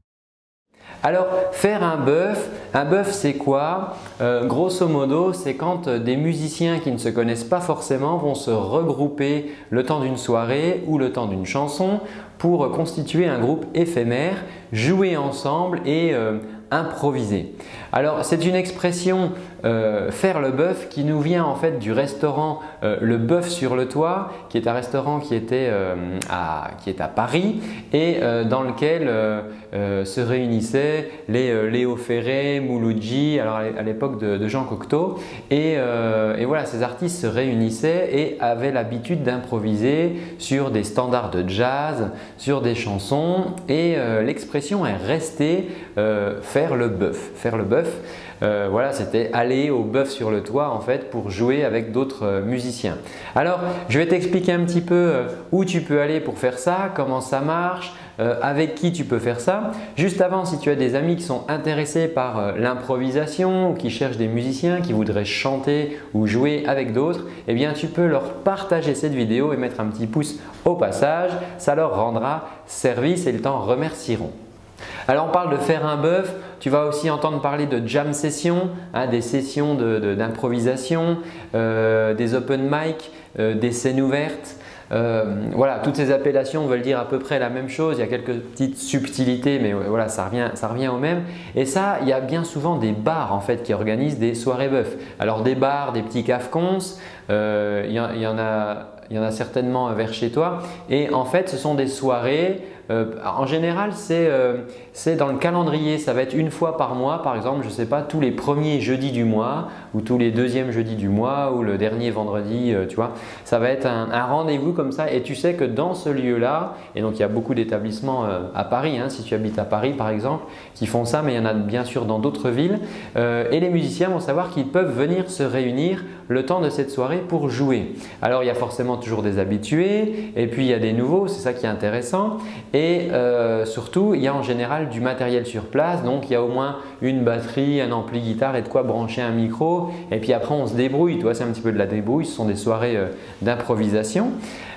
Alors, faire un bœuf, un bœuf c'est quoi? euh, Grosso modo, c'est quand des musiciens qui ne se connaissent pas forcément vont se regrouper le temps d'une soirée ou le temps d'une chanson pour constituer un groupe éphémère, jouer ensemble et euh, improviser. Alors, c'est une expression euh, faire le bœuf qui nous vient en fait du restaurant euh, Le Bœuf sur le Toit, qui est un restaurant qui, était, euh, à, qui est à Paris et euh, dans lequel euh, euh, se réunissaient les euh, Léo Ferré, Mouloudji, alors à l'époque de, de Jean Cocteau et, euh, et voilà, ces artistes se réunissaient et avaient l'habitude d'improviser sur des standards de jazz, sur des chansons et euh, l'expression est restée euh, faire le bœuf. Faire le bœuf, euh, voilà, c'était aller au bœuf sur le toit en fait pour jouer avec d'autres euh, musiciens. Alors, je vais t'expliquer un petit peu euh, où tu peux aller pour faire ça, comment ça marche, euh, avec qui tu peux faire ça. Juste avant, si tu as des amis qui sont intéressés par euh, l'improvisation ou qui cherchent des musiciens qui voudraient chanter ou jouer avec d'autres, eh bien tu peux leur partager cette vidéo et mettre un petit pouce au passage. Ça leur rendra service et ils t'en remercieront. Alors on parle de faire un bœuf, tu vas aussi entendre parler de jam session, hein, des sessions d'improvisation, de, de, euh, des open mic, euh, des scènes ouvertes. Euh, voilà, toutes ces appellations veulent dire à peu près la même chose, il y a quelques petites subtilités mais voilà, ça revient, ça revient au même. Et ça, il y a bien souvent des bars en fait qui organisent des soirées bœuf. Alors des bars, des petits cafcons, euh, il, y en, il, y en a, il y en a certainement vers chez toi et en fait ce sont des soirées. Euh, en général, c'est euh, dans le calendrier, ça va être une fois par mois, par exemple, je ne sais pas, tous les premiers jeudis du mois ou tous les deuxièmes jeudis du mois ou le dernier vendredi, euh, tu vois. Ça va être un, un rendez-vous comme ça et tu sais que dans ce lieu-là, et donc il y a beaucoup d'établissements euh, à Paris, hein, si tu habites à Paris par exemple, qui font ça, mais il y en a bien sûr dans d'autres villes euh, et les musiciens vont savoir qu'ils peuvent venir se réunir le temps de cette soirée pour jouer. Alors, il y a forcément toujours des habitués et puis il y a des nouveaux, c'est ça qui est intéressant. Et euh, surtout, il y a en général du matériel sur place, donc il y a au moins une batterie, un ampli guitare et de quoi brancher un micro. Et puis après, on se débrouille, tu vois, c'est un petit peu de la débrouille, ce sont des soirées euh, d'improvisation.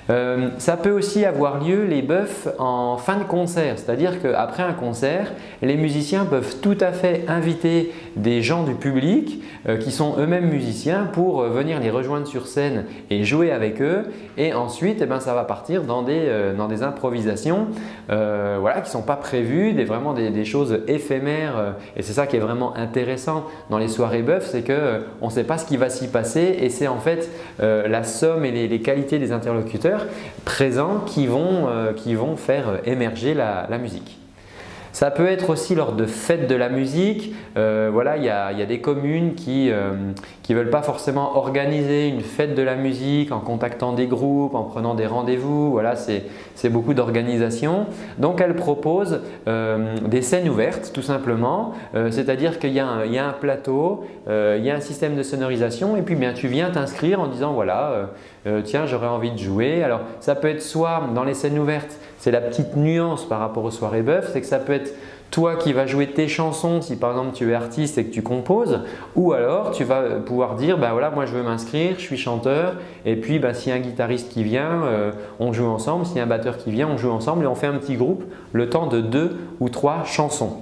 Euh, ça peut aussi avoir lieu les buffs en fin de concert, c'est-à-dire qu'après un concert, les musiciens peuvent tout à fait inviter des gens du public euh, qui sont eux-mêmes musiciens pour euh, venir les rejoindre sur scène et jouer avec eux, et ensuite eh ben, ça va partir dans des, euh, dans des improvisations euh, voilà, qui ne sont pas prévues, des, vraiment des, des choses éphémères euh, et c'est ça qui est vraiment intéressant dans les soirées buffs, c'est qu'on euh, ne sait pas ce qui va s'y passer et c'est en fait euh, la somme et les, les qualités des interlocuteurs présents qui vont, euh, qui vont faire émerger la, la musique. Ça peut être aussi lors de fêtes de la musique. Euh, voilà, il y a, il y a des communes qui ne euh, veulent pas forcément organiser une fête de la musique en contactant des groupes, en prenant des rendez-vous. Voilà, c'est beaucoup d'organisation. Donc, elles proposent euh, des scènes ouvertes tout simplement. Euh, C'est-à-dire qu'il y, y a un plateau, euh, il y a un système de sonorisation et puis bien, tu viens t'inscrire en disant voilà, euh, euh, tiens, j'aurais envie de jouer. Alors, ça peut être soit dans les scènes ouvertes, c'est la petite nuance par rapport aux soirées buffs, c'est que ça peut être toi qui vas jouer tes chansons si par exemple tu es artiste et que tu composes, ou alors tu vas pouvoir dire bah voilà, moi je veux m'inscrire, je suis chanteur et puis bah, s'il y a un guitariste qui vient, euh, on joue ensemble, s'il y a un batteur qui vient, on joue ensemble et on fait un petit groupe le temps de deux ou trois chansons.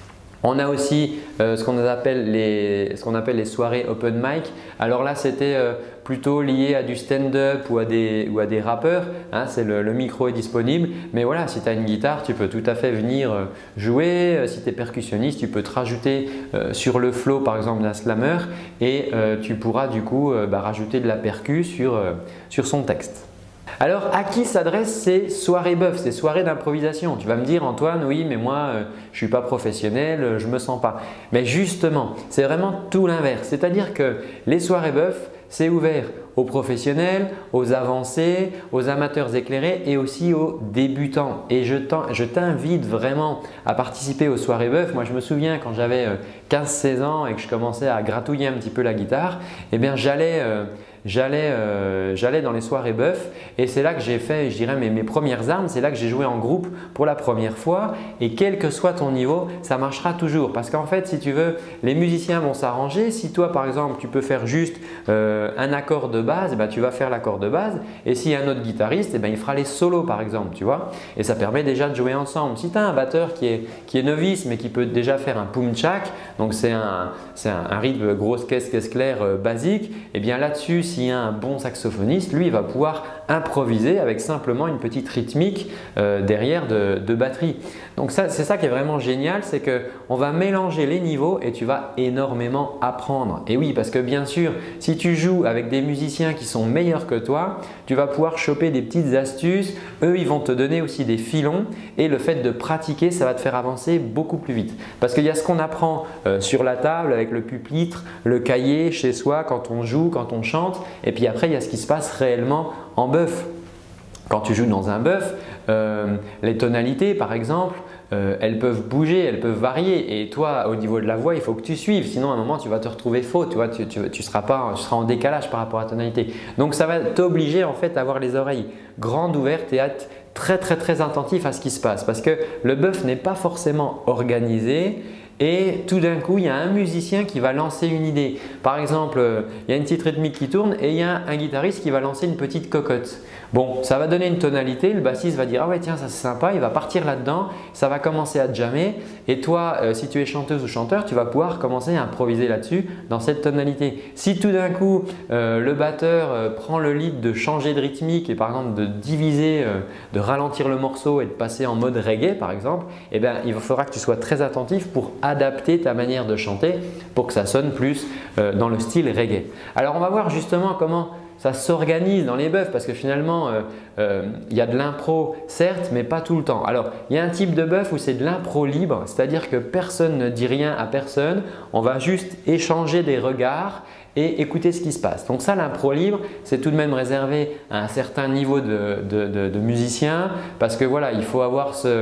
On a aussi euh, ce qu'on appelle, les, ce qu'on appelle les soirées open mic. Alors là, c'était euh, plutôt lié à du stand-up ou, à des, ou à des rappeurs. Hein, c'est le, le micro est disponible. Mais voilà, si tu as une guitare, tu peux tout à fait venir euh, jouer. Euh, si tu es percussionniste, tu peux te rajouter euh, sur le flow par exemple d'un slammer et euh, tu pourras du coup euh, bah, rajouter de la percu sur, euh, sur son texte. Alors, à qui s'adressent ces soirées buffs, ces soirées d'improvisation? Tu vas me dire Antoine, oui, mais moi, euh, je ne suis pas professionnel, euh, je ne me sens pas. Mais justement, c'est vraiment tout l'inverse. C'est-à-dire que les soirées buffs, c'est ouvert aux professionnels, aux avancés, aux amateurs éclairés et aussi aux débutants. Et je t'invite vraiment à participer aux soirées buffs. Moi, je me souviens quand j'avais quinze seize ans et que je commençais à gratouiller un petit peu la guitare, eh bien, j'allais… Euh, J'allais euh, j'allais dans les soirées buffs et c'est là que j'ai fait, je dirais, mes, mes premières armes. C'est là que j'ai joué en groupe pour la première fois et quel que soit ton niveau, ça marchera toujours parce qu'en fait, si tu veux, les musiciens vont s'arranger. Si toi, par exemple, tu peux faire juste euh, un accord de base, eh ben, tu vas faire l'accord de base et s'il y a un autre guitariste, eh ben, il fera les solos par exemple, tu vois. Et ça permet déjà de jouer ensemble. Si tu as un batteur qui est, qui est novice mais qui peut déjà faire un pum-tchak, donc c'est un, un, un rythme grosse caisse, caisse claire euh, basique, et bien là-dessus, s'il y a un bon saxophoniste, lui, il va pouvoir improviser avec simplement une petite rythmique euh, derrière de, de batterie. Donc c'est ça qui est vraiment génial, c'est qu'on va mélanger les niveaux et tu vas énormément apprendre. Et oui, parce que bien sûr, si tu joues avec des musiciens qui sont meilleurs que toi, tu vas pouvoir choper des petites astuces. Eux, ils vont te donner aussi des filons et le fait de pratiquer, ça va te faire avancer beaucoup plus vite. Parce qu'il y a ce qu'on apprend euh, sur la table avec le pupitre, le cahier, chez soi, quand on joue, quand on chante. Et puis après, il y a ce qui se passe réellement en buff. Quand tu joues dans un buff, euh, les tonalités par exemple, euh, elles peuvent bouger, elles peuvent varier et toi au niveau de la voix, il faut que tu suives, sinon à un moment tu vas te retrouver faux, tu vois, tu, tu, tu seras pas, tu seras en décalage par rapport à la tonalité. Donc ça va t'obliger en fait à avoir les oreilles grandes ouvertes et à être très très très attentif à ce qui se passe parce que le buff n'est pas forcément organisé. Et tout d'un coup, il y a un musicien qui va lancer une idée. Par exemple, il y a une petite rythmique qui tourne et il y a un guitariste qui va lancer une petite cocotte. Bon, ça va donner une tonalité, le bassiste va dire « Ah ouais tiens, ça c'est sympa », il va partir là-dedans, ça va commencer à jammer et toi, euh, si tu es chanteuse ou chanteur, tu vas pouvoir commencer à improviser là-dessus dans cette tonalité. Si tout d'un coup, euh, le batteur euh, prend le lead de changer de rythmique et par exemple de diviser, euh, de ralentir le morceau et de passer en mode reggae par exemple, eh bien, il faudra que tu sois très attentif pour adapter ta manière de chanter pour que ça sonne plus euh, dans le style reggae. Alors on va voir justement comment ça s'organise dans les buffs parce que finalement euh, euh, il y a de l'impro certes mais pas tout le temps. Alors il y a un type de buff où c'est de l'impro libre, c'est-à-dire que personne ne dit rien à personne, on va juste échanger des regards et écouter ce qui se passe. Donc ça, l'impro libre, c'est tout de même réservé à un certain niveau de, de, de, de musicien parce que voilà, il faut avoir ce,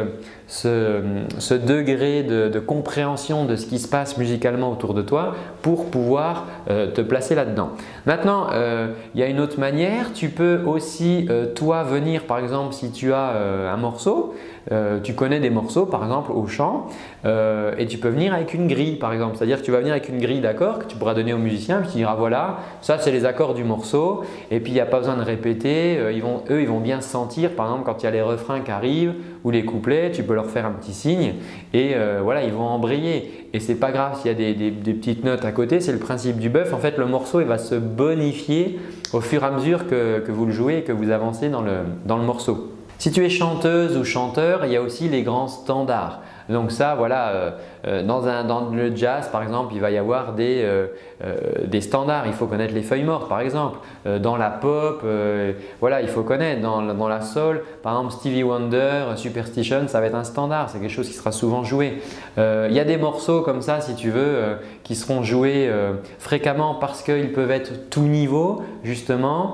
ce, ce degré de, de compréhension de ce qui se passe musicalement autour de toi pour pouvoir euh, te placer là-dedans. Maintenant, euh, il y a une autre manière. Tu peux aussi euh, toi venir par exemple si tu as euh, un morceau, euh, tu connais des morceaux par exemple au chant euh, et tu peux venir avec une grille par exemple. C'est-à-dire que tu vas venir avec une grille d'accords que tu pourras donner au musicien puis tu diras voilà, ça c'est les accords du morceau et puis il n'y a pas besoin de répéter. Euh, ils vont, eux ils vont bien sentir par exemple quand il y a les refrains qui arrivent ou les couplets, tu peux leur faire un petit signe et euh, voilà ils vont embrayer. Et c'est pas grave s'il y a des, des, des petites notes à côté, c'est le principe du bœuf. En fait le morceau il va se bonifier au fur et à mesure que, que vous le jouez et que vous avancez dans le, dans le morceau. Si tu es chanteuse ou chanteur, il y a aussi les grands standards. Donc ça, voilà, euh, euh, dans, un, dans le jazz par exemple, il va y avoir des, euh, euh, des standards. Il faut connaître les feuilles mortes par exemple. Euh, dans la pop, euh, voilà, il faut connaître. Dans, dans la soul, par exemple Stevie Wonder, Superstition, ça va être un standard. C'est quelque chose qui sera souvent joué. Euh, il y a des morceaux comme ça, si tu veux, euh, qui seront joués euh, fréquemment parce qu'ils peuvent être tout niveau justement.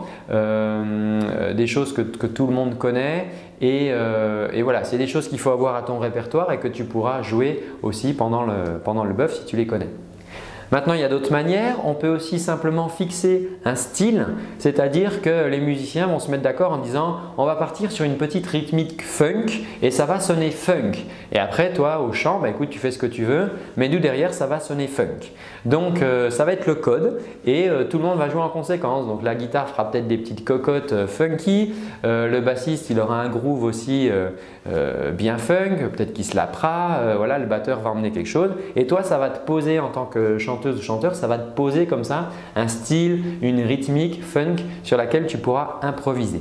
Euh, des choses que, que tout le monde connaît. Et, euh, et voilà, c'est des choses qu'il faut avoir à ton répertoire et que tu pourras jouer aussi pendant le, pendant le bœuf si tu les connais. Maintenant, il y a d'autres manières. On peut aussi simplement fixer un style, c'est-à-dire que les musiciens vont se mettre d'accord en disant on va partir sur une petite rythmique funk et ça va sonner funk. Et après, toi, au chant, bah, écoute, tu fais ce que tu veux, mais nous derrière, ça va sonner funk. Donc, euh, ça va être le code et euh, tout le monde va jouer en conséquence. Donc, la guitare fera peut-être des petites cocottes euh, funky, euh, le bassiste, il aura un groove aussi euh, euh, bien funk, peut-être qu'il se lapera, euh, voilà, le batteur va emmener quelque chose et toi, ça va te poser en tant que chanteur ou chanteur, ça va te poser comme ça un style, une rythmique funk sur laquelle tu pourras improviser.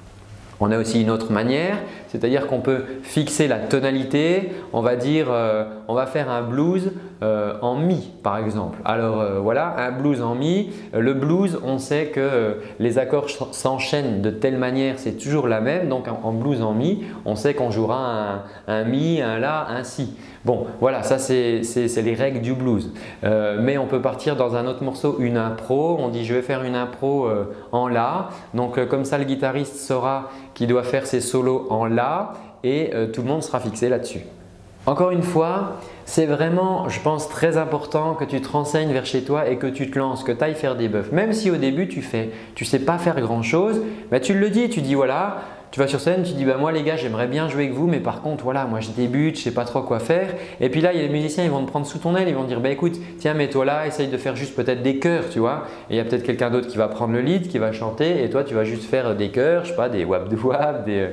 On a aussi une autre manière, c'est-à-dire qu'on peut fixer la tonalité. On va dire, euh, on va faire un blues euh, en mi par exemple. Alors euh, voilà, un blues en mi. Le blues, on sait que euh, les accords s'enchaînent de telle manière, c'est toujours la même. Donc en, en blues en mi, on sait qu'on jouera un, un mi, un la, un si. Bon, voilà, ça c'est les règles du blues. Euh, mais on peut partir dans un autre morceau, une impro. On dit je vais faire une impro euh, en la. Donc euh, comme ça, le guitariste saura qu'il doit faire ses solos en la et euh, tout le monde sera fixé là-dessus. Encore une fois, c'est vraiment, je pense, très important que tu te renseignes vers chez toi et que tu te lances, que tu ailles faire des bœufs. Même si au début tu fais, tu sais pas faire grand-chose, bah, tu le dis, tu dis voilà. Tu vas sur scène, tu dis bah moi les gars j'aimerais bien jouer avec vous mais par contre voilà moi je débute, je sais pas trop quoi faire et puis là il y a les musiciens ils vont te prendre sous ton aile, ils vont te dire bah écoute tiens mets-toi là, essaye de faire juste peut-être des chœurs tu vois et il y a peut-être quelqu'un d'autre qui va prendre le lead, qui va chanter et toi tu vas juste faire des chœurs, je sais pas des wap de wap, des,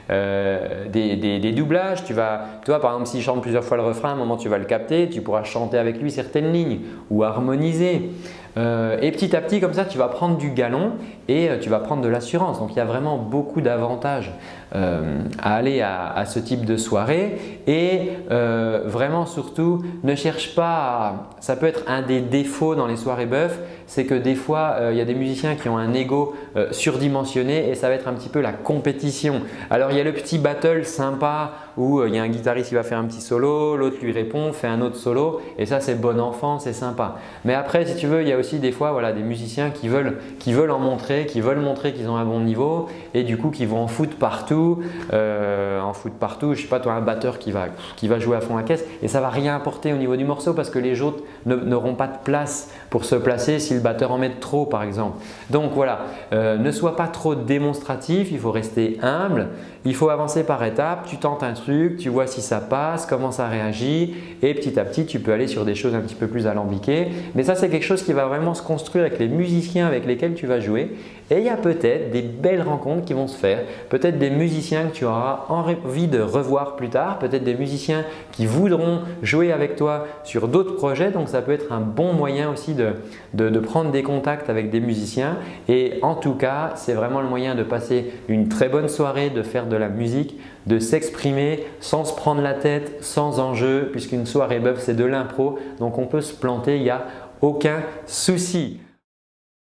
euh, des, des, des doublages, tu vas, toi par exemple s'il chante plusieurs fois le refrain à un moment tu vas le capter, tu pourras chanter avec lui certaines lignes ou harmoniser. Euh, et petit à petit comme ça tu vas prendre du galon et euh, tu vas prendre de l'assurance. Donc il y a vraiment beaucoup d'avantages euh, à aller à, à ce type de soirée et euh, vraiment surtout ne cherche pas à… Ça peut être un des défauts dans les soirées bœufs, c'est que des fois euh, il y a des musiciens qui ont un ego euh, surdimensionné et ça va être un petit peu la compétition. Alors il y a le petit battle sympa où euh, il y a un guitariste qui va faire un petit solo, l'autre lui répond, fait un autre solo et ça c'est bon enfant, c'est sympa. Mais après si tu veux il y a aussi des fois voilà, des musiciens qui veulent, qui veulent en montrer, qui veulent montrer qu'ils ont un bon niveau et du coup qui vont en foutre partout, euh, en foutre partout, je sais pas toi un batteur qui va, qui va jouer à fond la caisse et ça va rien apporter au niveau du morceau parce que les autres n'auront pas de place pour se placer si le batteur en met trop par exemple. Donc voilà, euh, ne sois pas trop démonstratif, il faut rester humble, il faut avancer par étapes, tu tentes un truc, tu vois si ça passe, comment ça réagit et petit à petit tu peux aller sur des choses un petit peu plus alambiquées. Mais ça c'est quelque chose qui va vraiment se construire avec les musiciens avec lesquels tu vas jouer et il y a peut-être des belles rencontres qui vont se faire, peut-être des musiciens que tu auras envie de revoir plus tard, peut-être des musiciens qui voudront jouer avec toi sur d'autres projets, donc ça peut être un bon moyen aussi de, de, de prendre des contacts avec des musiciens et en tout cas c'est vraiment le moyen de passer une très bonne soirée, de faire de la musique, de s'exprimer sans se prendre la tête, sans enjeu puisqu'une soirée bœuf c'est de l'impro donc on peut se planter, il n'y a aucun souci.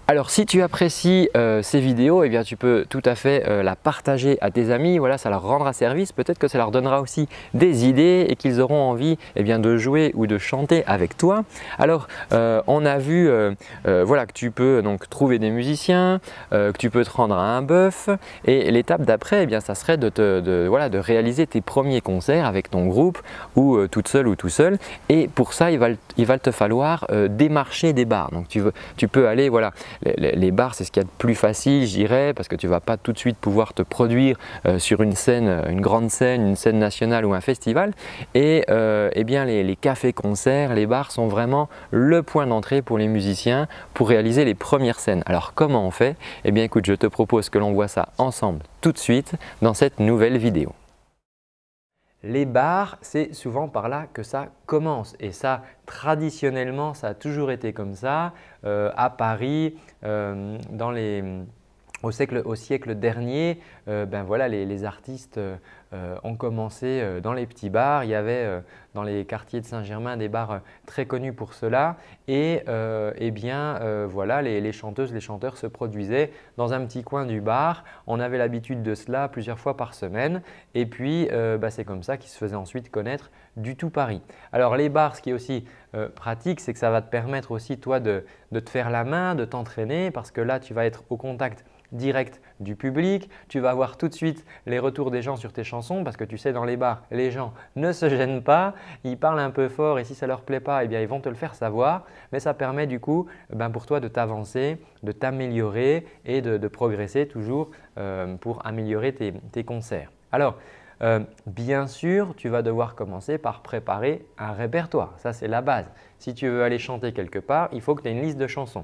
Alors si tu apprécies euh, ces vidéos, eh bien, tu peux tout à fait euh, la partager à tes amis, voilà, ça leur rendra service, peut-être que ça leur donnera aussi des idées et qu'ils auront envie eh bien, de jouer ou de chanter avec toi. Alors euh, on a vu euh, euh, voilà, que tu peux donc trouver des musiciens, euh, que tu peux te rendre à un bœuf et l'étape d'après, eh bien, ça serait de, te, de, voilà, de réaliser tes premiers concerts avec ton groupe ou euh, toute seule ou tout seul, et pour ça il va, il va te falloir euh, démarcher des bars. Donc tu, veux, tu peux aller voilà, Les, les bars, c'est ce qu'il y a de plus facile, je dirais, parce que tu ne vas pas tout de suite pouvoir te produire euh, sur une scène, une grande scène, une scène nationale ou un festival. Et euh, eh bien, les, les cafés-concerts, les bars sont vraiment le point d'entrée pour les musiciens pour réaliser les premières scènes. Alors comment on fait? Eh bien écoute, je te propose que l'on voit ça ensemble tout de suite dans cette nouvelle vidéo. Les bars, c'est souvent par là que ça commence et ça, traditionnellement, ça a toujours été comme ça. Euh, à Paris, euh, dans les, au, siècle, au siècle dernier, euh, ben voilà, les, les artistes euh, ont commencé euh, dans les petits bars. Il y avait euh, dans les quartiers de Saint-Germain des bars euh, très connus pour cela et euh, eh bien, euh, voilà, les, les chanteuses, les chanteurs se produisaient dans un petit coin du bar. On avait l'habitude de cela plusieurs fois par semaine et puis euh, bah, c'est comme ça qu'ils se faisaient ensuite connaître du tout Paris. Alors les bars, ce qui est aussi euh, pratique, c'est que ça va te permettre aussi toi de, de te faire la main, de t'entraîner parce que là tu vas être au contact direct du public, tu vas avoir tout de suite les retours des gens sur tes chansons parce que tu sais dans les bars, les gens ne se gênent pas, ils parlent un peu fort et si ça ne leur plaît pas, eh bien, ils vont te le faire savoir. Mais ça permet du coup ben, pour toi de t'avancer, de t'améliorer et de, de progresser toujours euh, pour améliorer tes, tes concerts. Alors, euh, bien sûr, tu vas devoir commencer par préparer un répertoire. Ça, c'est la base. Si tu veux aller chanter quelque part, il faut que tu aies une liste de chansons.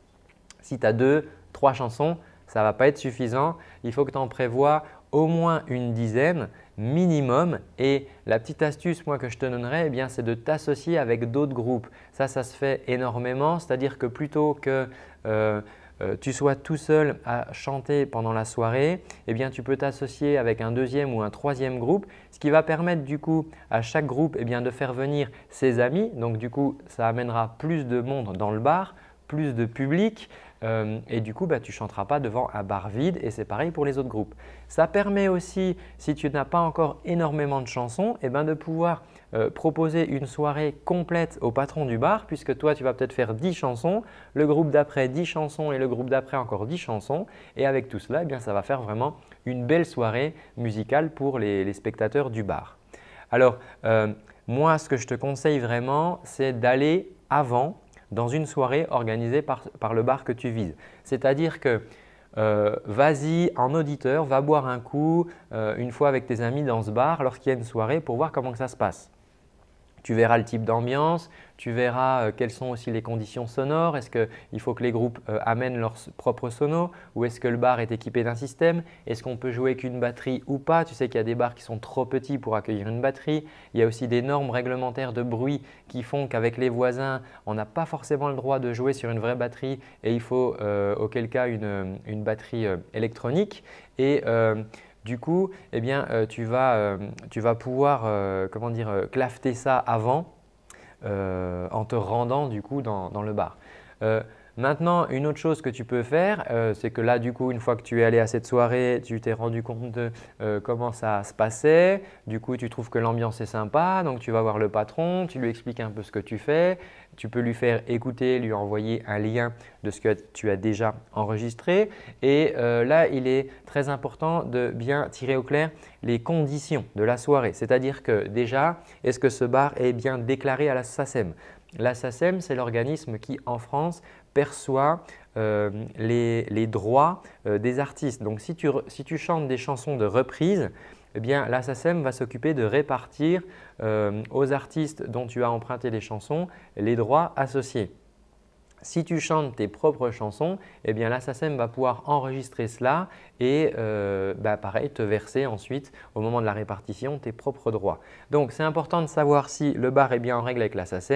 Si tu as deux, trois chansons, ça ne va pas être suffisant. Il faut que tu en prévois au moins une dizaine minimum. Et la petite astuce moi, que je te donnerais, eh c'est de t'associer avec d'autres groupes. Ça, ça se fait énormément. C'est-à-dire que plutôt que euh, euh, tu sois tout seul à chanter pendant la soirée, eh bien, tu peux t'associer avec un deuxième ou un troisième groupe, ce qui va permettre du coup à chaque groupe eh bien, de faire venir ses amis. Donc du coup, ça amènera plus de monde dans le bar, plus de public. Euh, et du coup, bah, tu ne chanteras pas devant un bar vide et c'est pareil pour les autres groupes. Ça permet aussi, si tu n'as pas encore énormément de chansons, eh ben, de pouvoir euh, proposer une soirée complète au patron du bar puisque toi, tu vas peut-être faire dix chansons, le groupe d'après dix chansons et le groupe d'après encore dix chansons. Et avec tout cela, eh bien, ça va faire vraiment une belle soirée musicale pour les, les spectateurs du bar. Alors, euh, moi, ce que je te conseille vraiment, c'est d'aller avant dans une soirée organisée par, par le bar que tu vises. C'est-à-dire que euh, vas-y en auditeur, va boire un coup euh, une fois avec tes amis dans ce bar lorsqu'il y a une soirée pour voir comment que ça se passe. Tu verras le type d'ambiance, tu verras euh, quelles sont aussi les conditions sonores. Est-ce qu'il faut que les groupes euh, amènent leurs propres sonos ou est-ce que le bar est équipé d'un système? Est-ce qu'on peut jouer qu'une batterie ou pas? Tu sais qu'il y a des bars qui sont trop petits pour accueillir une batterie. Il y a aussi des normes réglementaires de bruit qui font qu'avec les voisins, on n'a pas forcément le droit de jouer sur une vraie batterie et il faut euh, auquel cas une, une batterie euh, électronique. Et, euh, Du coup, eh bien, euh, tu, vas, euh, tu vas pouvoir euh, comment dire, euh, clafeter ça avant euh, en te rendant du coup dans, dans le bar. Euh, Maintenant, une autre chose que tu peux faire, euh, c'est que là, du coup, une fois que tu es allé à cette soirée, tu t'es rendu compte de euh, comment ça se passait. Du coup, tu trouves que l'ambiance est sympa, donc tu vas voir le patron, tu lui expliques un peu ce que tu fais. Tu peux lui faire écouter, lui envoyer un lien de ce que tu as déjà enregistré. Et euh, là, il est très important de bien tirer au clair les conditions de la soirée. C'est-à-dire que déjà, est-ce que ce bar est bien déclaré à la SACEM? La SACEM, c'est l'organisme qui, en France, perçoit euh, les, les droits euh, des artistes. Donc, si tu, si tu chantes des chansons de reprise, eh bien, la SACEM va s'occuper de répartir euh, aux artistes dont tu as emprunté les chansons les droits associés. Si tu chantes tes propres chansons, eh bien, la SACEM va pouvoir enregistrer cela et euh, bah, pareil, te verser ensuite au moment de la répartition tes propres droits. Donc, c'est important de savoir si le bar est bien en règle avec la SACEM.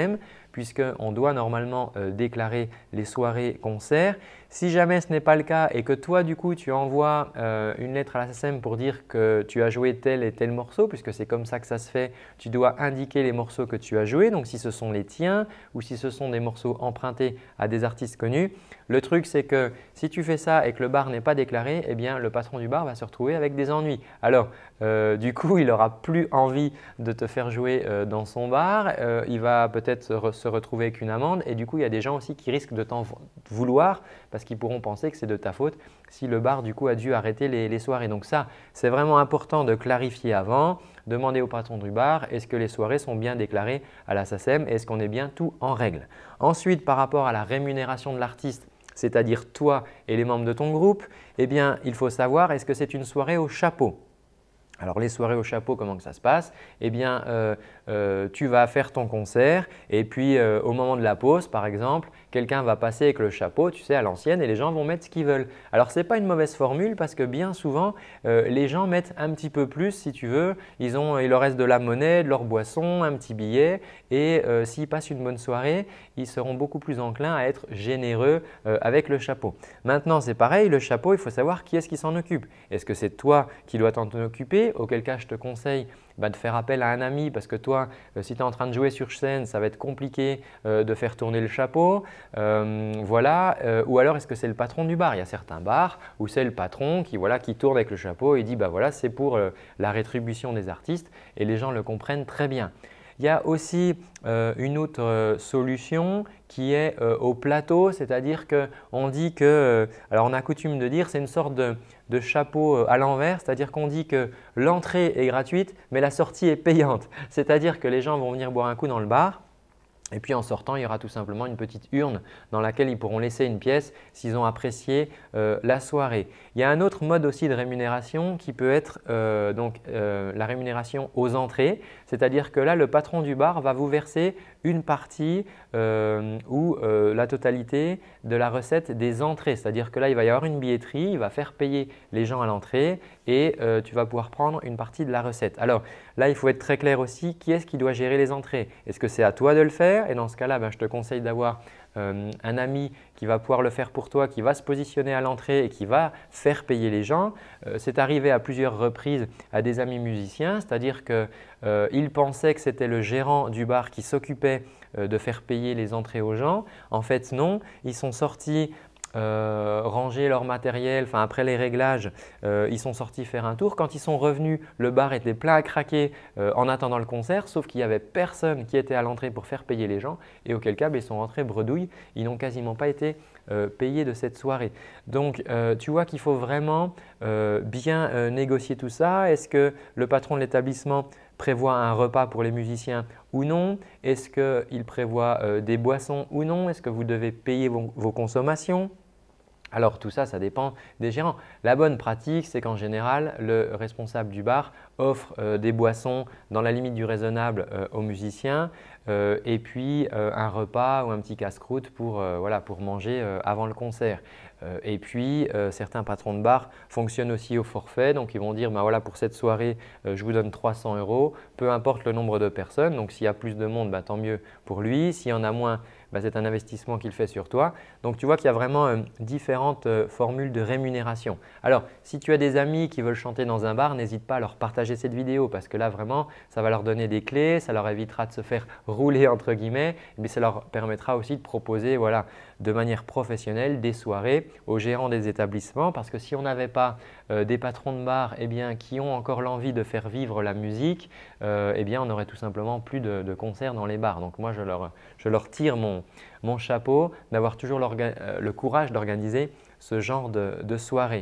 puisqu'on doit normalement euh, déclarer les soirées concerts. Si jamais ce n'est pas le cas et que toi du coup tu envoies euh, une lettre à la S A C E M pour dire que tu as joué tel et tel morceau, puisque c'est comme ça que ça se fait, tu dois indiquer les morceaux que tu as joués, donc si ce sont les tiens ou si ce sont des morceaux empruntés à des artistes connus. Le truc c'est que si tu fais ça et que le bar n'est pas déclaré, eh bien le patron du bar va se retrouver avec des ennuis. Alors euh, du coup il n'aura plus envie de te faire jouer euh, dans son bar, euh, il va peut-être se, re se retrouver avec une amende et du coup il y a des gens aussi qui risquent de t'en vouloir parce qu'ils pourront penser que c'est de ta faute si le bar du coup a dû arrêter les, les soirées. Donc ça, c'est vraiment important de clarifier avant, demander au patron du bar est-ce que les soirées sont bien déclarées à la S A C E M et est-ce qu'on est bien tout en règle. Ensuite, par rapport à la rémunération de l'artiste, c'est-à-dire toi et les membres de ton groupe, eh bien, il faut savoir est-ce que c'est une soirée au chapeau. Alors les soirées au chapeau, comment que ça se passe? Eh bien, euh, euh, tu vas faire ton concert et puis euh, au moment de la pause, par exemple, quelqu'un va passer avec le chapeau, tu sais, à l'ancienne et les gens vont mettre ce qu'ils veulent. Alors ce n'est pas une mauvaise formule parce que bien souvent, euh, les gens mettent un petit peu plus si tu veux. Ils ont, il leur reste de la monnaie, de leur boisson, un petit billet et euh, s'ils passent une bonne soirée, ils seront beaucoup plus enclins à être généreux euh, avec le chapeau. Maintenant, c'est pareil, le chapeau, il faut savoir qui est-ce qui s'en occupe. Est-ce que c'est toi qui dois t'en occuper? Auquel cas je te conseille bah, de faire appel à un ami parce que toi, euh, si tu es en train de jouer sur scène, ça va être compliqué euh, de faire tourner le chapeau. Euh, voilà. Euh, ou alors, est-ce que c'est le patron du bar? Il y a certains bars où c'est le patron qui, voilà, qui tourne avec le chapeau et dit bah, voilà, c'est pour euh, la rétribution des artistes et les gens le comprennent très bien. Il y a aussi euh, une autre euh, solution qui est euh, au plateau, c'est-à-dire qu'on dit que, euh, alors on a coutume de dire, c'est une sorte de, de chapeau euh, à l'envers, c'est-à-dire qu'on dit que l'entrée est gratuite mais la sortie est payante. C'est-à-dire que les gens vont venir boire un coup dans le bar. Et puis en sortant, il y aura tout simplement une petite urne dans laquelle ils pourront laisser une pièce s'ils ont apprécié euh, la soirée. Il y a un autre mode aussi de rémunération qui peut être euh, donc, euh, la rémunération aux entrées. C'est-à-dire que là, le patron du bar va vous verser une partie euh, ou euh, la totalité de la recette des entrées. C'est-à-dire que là, il va y avoir une billetterie, il va faire payer les gens à l'entrée et euh, tu vas pouvoir prendre une partie de la recette. Alors là, il faut être très clair aussi, qui est-ce qui doit gérer les entrées? Est-ce que c'est à toi de le faire? Et dans ce cas-là, ben, je te conseille d'avoir euh, un ami qui va pouvoir le faire pour toi, qui va se positionner à l'entrée et qui va faire payer les gens. Euh, c'est arrivé à plusieurs reprises à des amis musiciens, c'est-à-dire qu'ils euh, pensaient que c'était le gérant du bar qui s'occupait euh, de faire payer les entrées aux gens. En fait, non, ils sont sortis Euh, ranger leur matériel, enfin après les réglages, euh, ils sont sortis faire un tour. Quand ils sont revenus, le bar était plein à craquer euh, en attendant le concert, sauf qu'il n'y avait personne qui était à l'entrée pour faire payer les gens et auquel cas ben, ils sont rentrés bredouilles, ils n'ont quasiment pas été euh, payés de cette soirée. Donc euh, tu vois qu'il faut vraiment euh, bien euh, négocier tout ça. Est-ce que le patron de l'établissement prévoit un repas pour les musiciens ou non? Est-ce qu'il prévoit euh, des boissons ou non? Est-ce que vous devez payer vos, vos consommations? Alors tout ça, ça dépend des gérants. La bonne pratique, c'est qu'en général, le responsable du bar offre euh, des boissons dans la limite du raisonnable euh, aux musiciens euh, et puis euh, un repas ou un petit casse-croûte pour, euh, voilà, pour manger euh, avant le concert. Euh, et puis, euh, certains patrons de bar fonctionnent aussi au forfait. Donc, ils vont dire ben voilà, pour cette soirée, euh, je vous donne trois cents euros, peu importe le nombre de personnes. Donc, s'il y a plus de monde, ben, tant mieux pour lui. S'il y en a moins, ben, c'est un investissement qu'il fait sur toi. Donc, tu vois qu'il y a vraiment euh, différentes euh, formules de rémunération. Alors, si tu as des amis qui veulent chanter dans un bar, n'hésite pas à leur partager cette vidéo parce que là, vraiment, ça va leur donner des clés, ça leur évitera de se faire rouler entre guillemets, mais ça leur permettra aussi de proposer voilà, de manière professionnelle des soirées aux gérants des établissements parce que si on n'avait pas euh, des patrons de bar eh bien, qui ont encore l'envie de faire vivre la musique, euh, eh bien, on n'aurait tout simplement plus de, de concerts dans les bars. Donc moi, je leur, je leur tire mon, mon chapeau d'avoir toujours euh, le courage d'organiser ce genre de, de soirée.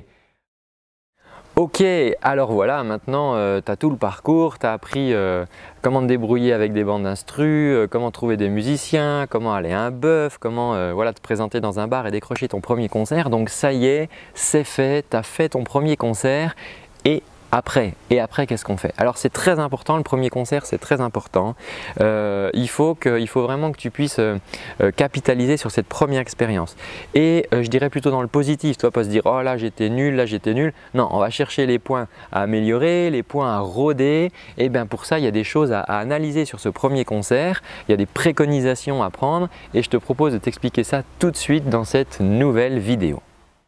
Ok, alors voilà, maintenant euh, tu as tout le parcours, tu as appris euh, comment te débrouiller avec des bandes d'instru, euh, comment trouver des musiciens, comment aller à un bœuf, comment euh, voilà, te présenter dans un bar et décrocher ton premier concert. Donc ça y est, c'est fait, tu as fait ton premier concert et après. Et après, qu'est-ce qu'on fait? Alors c'est très important, le premier concert c'est très important. Euh, il, faut que, il faut vraiment que tu puisses euh, capitaliser sur cette première expérience. Et euh, je dirais plutôt dans le positif, toi pas se dire oh là j'étais nul, là j'étais nul. Non, on va chercher les points à améliorer, les points à rôder. Et bien pour ça, il y a des choses à, à analyser sur ce premier concert. Il y a des préconisations à prendre et je te propose de t'expliquer ça tout de suite dans cette nouvelle vidéo.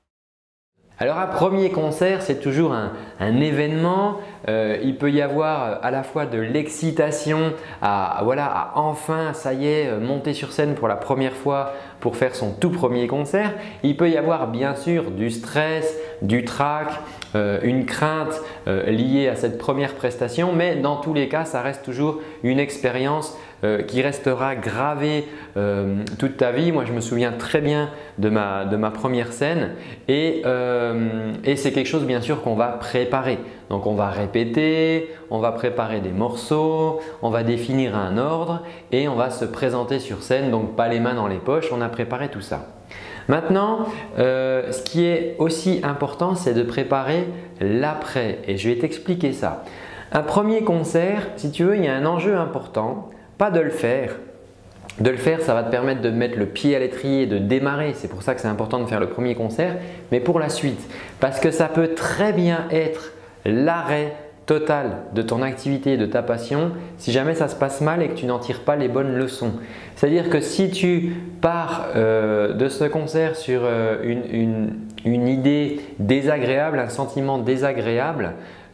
Alors un premier concert, c'est toujours un, un événement. Euh, il peut y avoir à la fois de l'excitation à, voilà, à enfin, ça y est, monter sur scène pour la première fois pour faire son tout premier concert. Il peut y avoir bien sûr du stress, du trac, euh, une crainte euh, liée à cette première prestation, mais dans tous les cas, ça reste toujours une expérience euh, qui restera gravée euh, toute ta vie. Moi, je me souviens très bien de ma, de ma première scène et, euh, et c'est quelque chose bien sûr qu'on va préparer. Donc on va répéter, on va préparer des morceaux, on va définir un ordre et on va se présenter sur scène, donc pas les mains dans les poches, on a préparé tout ça. Maintenant, euh, ce qui est aussi important, c'est de préparer l'après et je vais t'expliquer ça. Un premier concert, si tu veux, il y a un enjeu important, pas de le faire. De le faire, ça va te permettre de mettre le pied à l'étrier, de démarrer. C'est pour ça que c'est important de faire le premier concert, mais pour la suite. Parce que ça peut très bien être l'arrêt total de ton activité et de ta passion si jamais ça se passe mal et que tu n'en tires pas les bonnes leçons. C'est-à-dire que si tu pars euh, de ce concert sur euh, une, une, une idée désagréable, un sentiment désagréable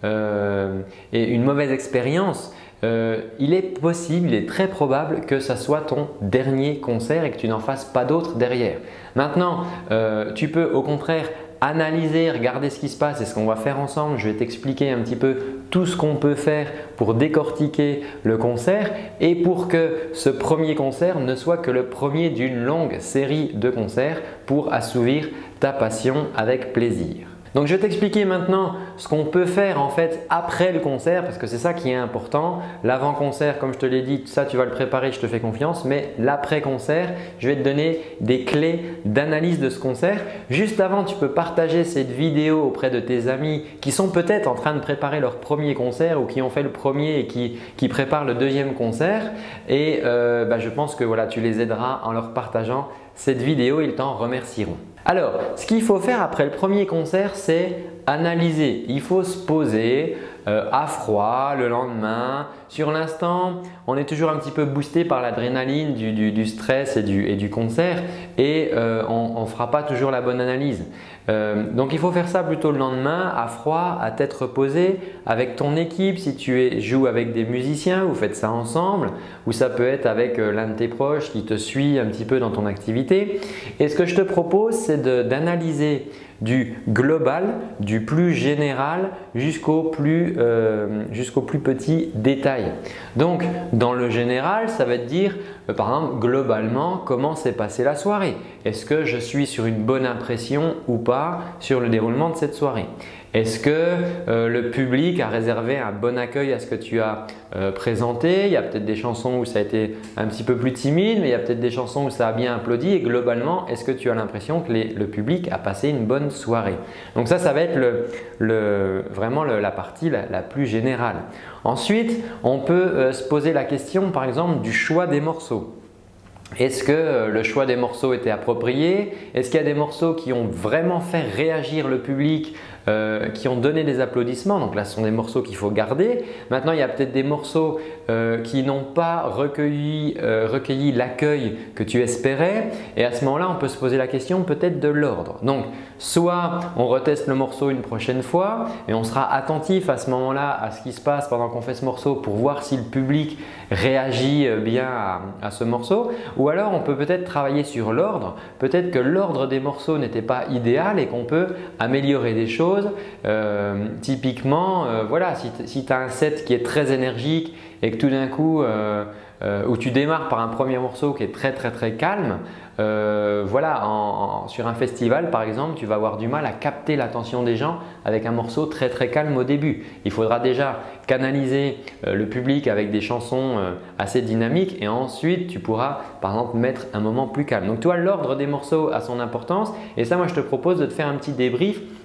euh, et une mauvaise expérience, Euh, il est possible, il est très probable que ça soit ton dernier concert et que tu n'en fasses pas d'autres derrière. Maintenant, euh, tu peux au contraire analyser, regarder ce qui se passe et ce qu'on va faire ensemble. Je vais t'expliquer un petit peu tout ce qu'on peut faire pour décortiquer le concert et pour que ce premier concert ne soit que le premier d'une longue série de concerts pour assouvir ta passion avec plaisir. Donc, je vais t'expliquer maintenant ce qu'on peut faire en fait après le concert parce que c'est ça qui est important. L'avant-concert, comme je te l'ai dit, ça tu vas le préparer, je te fais confiance. Mais l'après-concert, je vais te donner des clés d'analyse de ce concert. Juste avant, tu peux partager cette vidéo auprès de tes amis qui sont peut-être en train de préparer leur premier concert ou qui ont fait le premier et qui, qui préparent le deuxième concert. Et euh, bah, je pense que voilà, tu les aideras en leur partageant cette vidéo, ils t'en remercieront. Alors, ce qu'il faut faire après le premier concert, c'est analyser. Il faut se poser euh, à froid le lendemain. Sur l'instant, on est toujours un petit peu boosté par l'adrénaline du, du, du stress et du, et du concert et euh, on ne fera pas toujours la bonne analyse. Euh, donc, il faut faire ça plutôt le lendemain, à froid, à tête reposée, avec ton équipe. Si tu es, joues avec des musiciens, vous faites ça ensemble ou ça peut être avec euh, l'un de tes proches qui te suit un petit peu dans ton activité. Et ce que je te propose, c'est d'analyser du global, du plus général jusqu'au plus, euh, jusqu'au plus petit détail. Donc, dans le général, ça va te dire, euh, par exemple, globalement, comment s'est passée la soirée. Est-ce que je suis sur une bonne impression ou pas sur le déroulement de cette soirée? Est-ce que euh, le public a réservé un bon accueil à ce que tu as euh, présenté? Il y a peut-être des chansons où ça a été un petit peu plus timide, mais il y a peut-être des chansons où ça a bien applaudi. Et globalement, est-ce que tu as l'impression que les, le public a passé une bonne soirée? Donc ça, ça va être le, le, vraiment le, la partie la, la plus générale. Ensuite, on peut euh, se poser la question par exemple du choix des morceaux. Est-ce que le choix des morceaux était approprié? Est-ce qu'il y a des morceaux qui ont vraiment fait réagir le public, euh, qui ont donné des applaudissements? Donc là, ce sont des morceaux qu'il faut garder. Maintenant, il y a peut-être des morceaux euh, qui n'ont pas recueilli, euh, recueilli l'accueil que tu espérais. Et à ce moment-là, on peut se poser la question peut-être de l'ordre. Donc, soit on reteste le morceau une prochaine fois et on sera attentif à ce moment-là à ce qui se passe pendant qu'on fait ce morceau pour voir si le public réagit bien à, à ce morceau. Ou alors, on peut peut-être travailler sur l'ordre. Peut-être que l'ordre des morceaux n'était pas idéal et qu'on peut améliorer des choses. Euh, typiquement, euh, voilà, si, si tu as un set qui est très énergique et que tout d'un coup, euh, euh, où tu démarres par un premier morceau qui est très très très calme, euh, voilà, en, en, sur un festival par exemple, tu vas avoir du mal à capter l'attention des gens avec un morceau très très calme au début. Il faudra déjà canaliser euh, le public avec des chansons euh, assez dynamiques et ensuite tu pourras par exemple mettre un moment plus calme. Donc tu vois, l'ordre des morceaux a son importance et ça, moi je te propose de te faire un petit débrief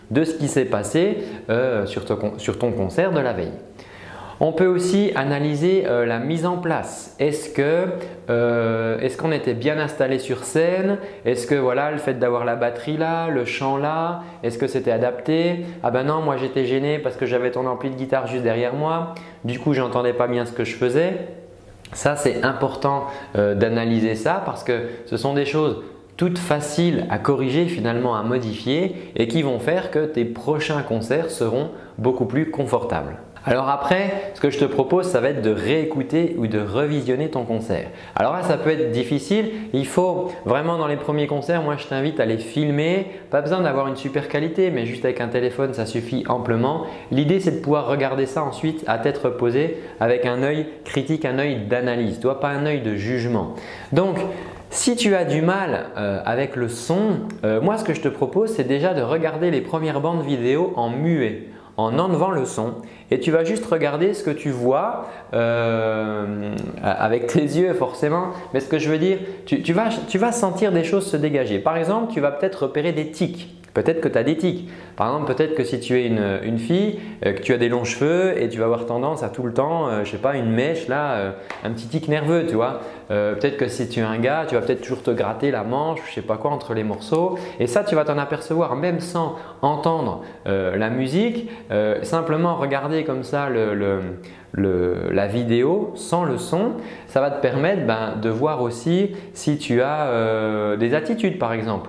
de ce qui s'est passé euh, sur, ton, sur ton concert de la veille. On peut aussi analyser euh, la mise en place. Est-ce que, euh, est-ce qu'on était bien installé sur scène? Est-ce que voilà, le fait d'avoir la batterie là, le chant là, est-ce que c'était adapté? Ah ben non, moi j'étais gêné parce que j'avais ton ampli de guitare juste derrière moi. Du coup, je n'entendais pas bien ce que je faisais. Ça, c'est important euh, d'analyser ça parce que ce sont des choses toutes faciles à corriger, finalement à modifier et qui vont faire que tes prochains concerts seront beaucoup plus confortables. Alors après, ce que je te propose, ça va être de réécouter ou de revisionner ton concert. Alors là, ça peut être difficile. Il faut vraiment dans les premiers concerts, moi je t'invite à les filmer. Pas besoin d'avoir une super qualité, mais juste avec un téléphone, ça suffit amplement. L'idée, c'est de pouvoir regarder ça ensuite à tête reposée avec un œil critique, un œil d'analyse. Tu vois, pas un œil de jugement. Donc, si tu as du mal euh, avec le son, euh, moi ce que je te propose, c'est déjà de regarder les premières bandes vidéo en muet, en enlevant le son, et tu vas juste regarder ce que tu vois euh, avec tes yeux forcément, mais ce que je veux dire, tu, tu, vas, tu vas sentir des choses se dégager. Par exemple, tu vas peut-être repérer des tics. Peut-être que tu as des tics. Par exemple, peut-être que si tu es une, une fille, euh, que tu as des longs cheveux et tu vas avoir tendance à tout le temps, euh, je sais pas, une mèche là, euh, un petit tic nerveux, tu vois. Euh, peut-être que si tu es un gars, tu vas peut-être toujours te gratter la manche, je sais pas quoi, entre les morceaux. Et ça, tu vas t'en apercevoir même sans entendre euh, la musique. Euh, simplement regarder comme ça le, le, le, la vidéo sans le son, ça va te permettre ben, de voir aussi si tu as euh, des attitudes par exemple.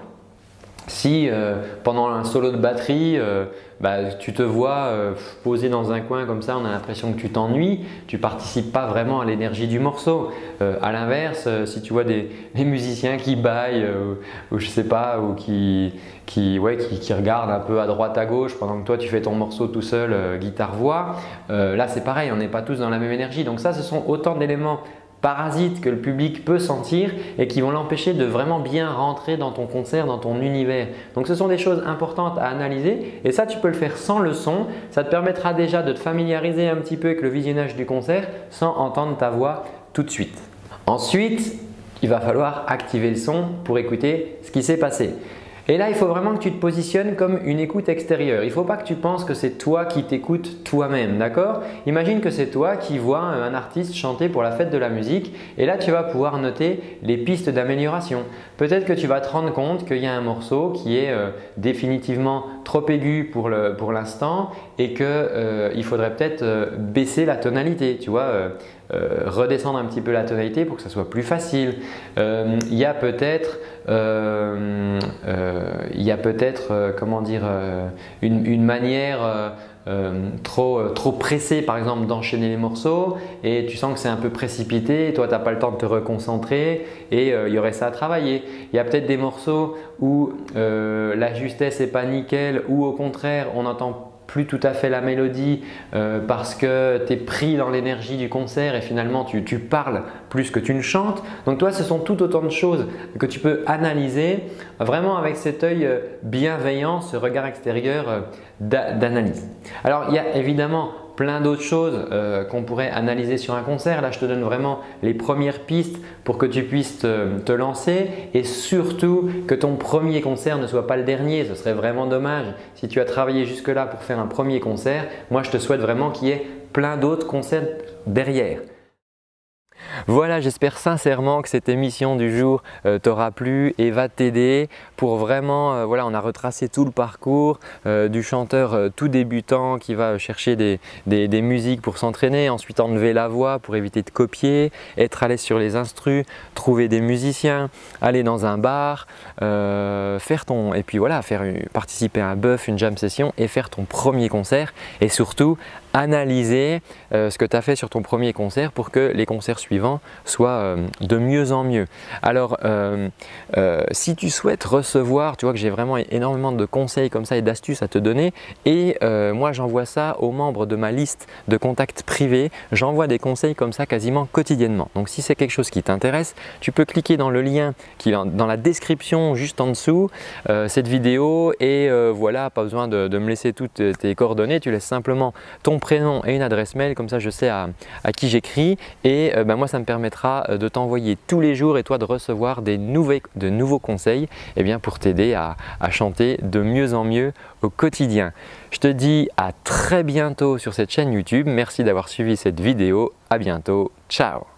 Si euh, pendant un solo de batterie, euh, bah, tu te vois euh, posé dans un coin comme ça, on a l'impression que tu t'ennuies, tu ne participes pas vraiment à l'énergie du morceau. Euh, à l'inverse, euh, si tu vois des, des musiciens qui baillent euh, ou je sais pas, ou qui, qui, ouais, qui, qui regardent un peu à droite à gauche pendant que toi tu fais ton morceau tout seul, euh, guitare-voix, euh, là c'est pareil, on n'est pas tous dans la même énergie. Donc ça, ce sont autant d'éléments parasites que le public peut sentir et qui vont l'empêcher de vraiment bien rentrer dans ton concert, dans ton univers. Donc ce sont des choses importantes à analyser et ça tu peux le faire sans le son. Ça te permettra déjà de te familiariser un petit peu avec le visionnage du concert sans entendre ta voix tout de suite. Ensuite, il va falloir activer le son pour écouter ce qui s'est passé. Et là, il faut vraiment que tu te positionnes comme une écoute extérieure. Il ne faut pas que tu penses que c'est toi qui t'écoutes toi-même, d'accord? Imagine que c'est toi qui vois un artiste chanter pour la fête de la musique et là, tu vas pouvoir noter les pistes d'amélioration. Peut-être que tu vas te rendre compte qu'il y a un morceau qui est euh, définitivement trop aigu pour le, pour l'instant et qu'il euh, faudrait peut-être euh, baisser la tonalité, tu vois, euh, euh, redescendre un petit peu la tonalité pour que ça soit plus facile. Euh, il y a peut-être euh, euh, il y a peut-être euh, comment dire euh, une, une manière euh, Euh, trop, euh, trop pressé par exemple d'enchaîner les morceaux et tu sens que c'est un peu précipité et toi tu n'as pas le temps de te reconcentrer et euh, il y aurait ça à travailler. Il y a peut-être des morceaux où euh, la justesse n'est pas nickel ou au contraire on entend plus tout à fait la mélodie euh, parce que tu es pris dans l'énergie du concert et finalement tu, tu parles plus que tu ne chantes. Donc toi, ce sont tout autant de choses que tu peux analyser vraiment avec cet œil bienveillant, ce regard extérieur d'analyse. Alors il y a évidemment plein d'autres choses euh, qu'on pourrait analyser sur un concert. Là, je te donne vraiment les premières pistes pour que tu puisses te, te lancer et surtout que ton premier concert ne soit pas le dernier. Ce serait vraiment dommage si tu as travaillé jusque-là pour faire un premier concert. Moi, je te souhaite vraiment qu'il y ait plein d'autres concerts derrière. Voilà, j'espère sincèrement que cette émission du jour euh, t'aura plu et va t'aider pour vraiment, euh, voilà, on a retracé tout le parcours euh, du chanteur euh, tout débutant qui va chercher des, des, des musiques pour s'entraîner, ensuite enlever la voix pour éviter de copier, être à l'aise sur les instrus, trouver des musiciens, aller dans un bar, euh, faire ton, et puis voilà, faire une, participer à un buff, une jam session et faire ton premier concert et surtout analyser euh, ce que tu as fait sur ton premier concert pour que les concerts suivants soient euh, de mieux en mieux. Alors, euh, euh, si tu souhaites recevoir, tu vois que j'ai vraiment énormément de conseils comme ça et d'astuces à te donner et euh, moi j'envoie ça aux membres de ma liste de contacts privés, j'envoie des conseils comme ça quasiment quotidiennement. Donc si c'est quelque chose qui t'intéresse, tu peux cliquer dans le lien qui est dans la description juste en dessous euh, cette vidéo et euh, voilà, pas besoin de, de me laisser toutes tes coordonnées, tu laisses simplement ton prénom et une adresse mail, comme ça je sais à, à qui j'écris et euh, ben, moi ça me permettra de t'envoyer tous les jours et toi de recevoir des nouvelles, de nouveaux conseils eh bien, pour t'aider à, à chanter de mieux en mieux au quotidien. Je te dis à très bientôt sur cette chaîne YouTube. Merci d'avoir suivi cette vidéo. À bientôt. Ciao.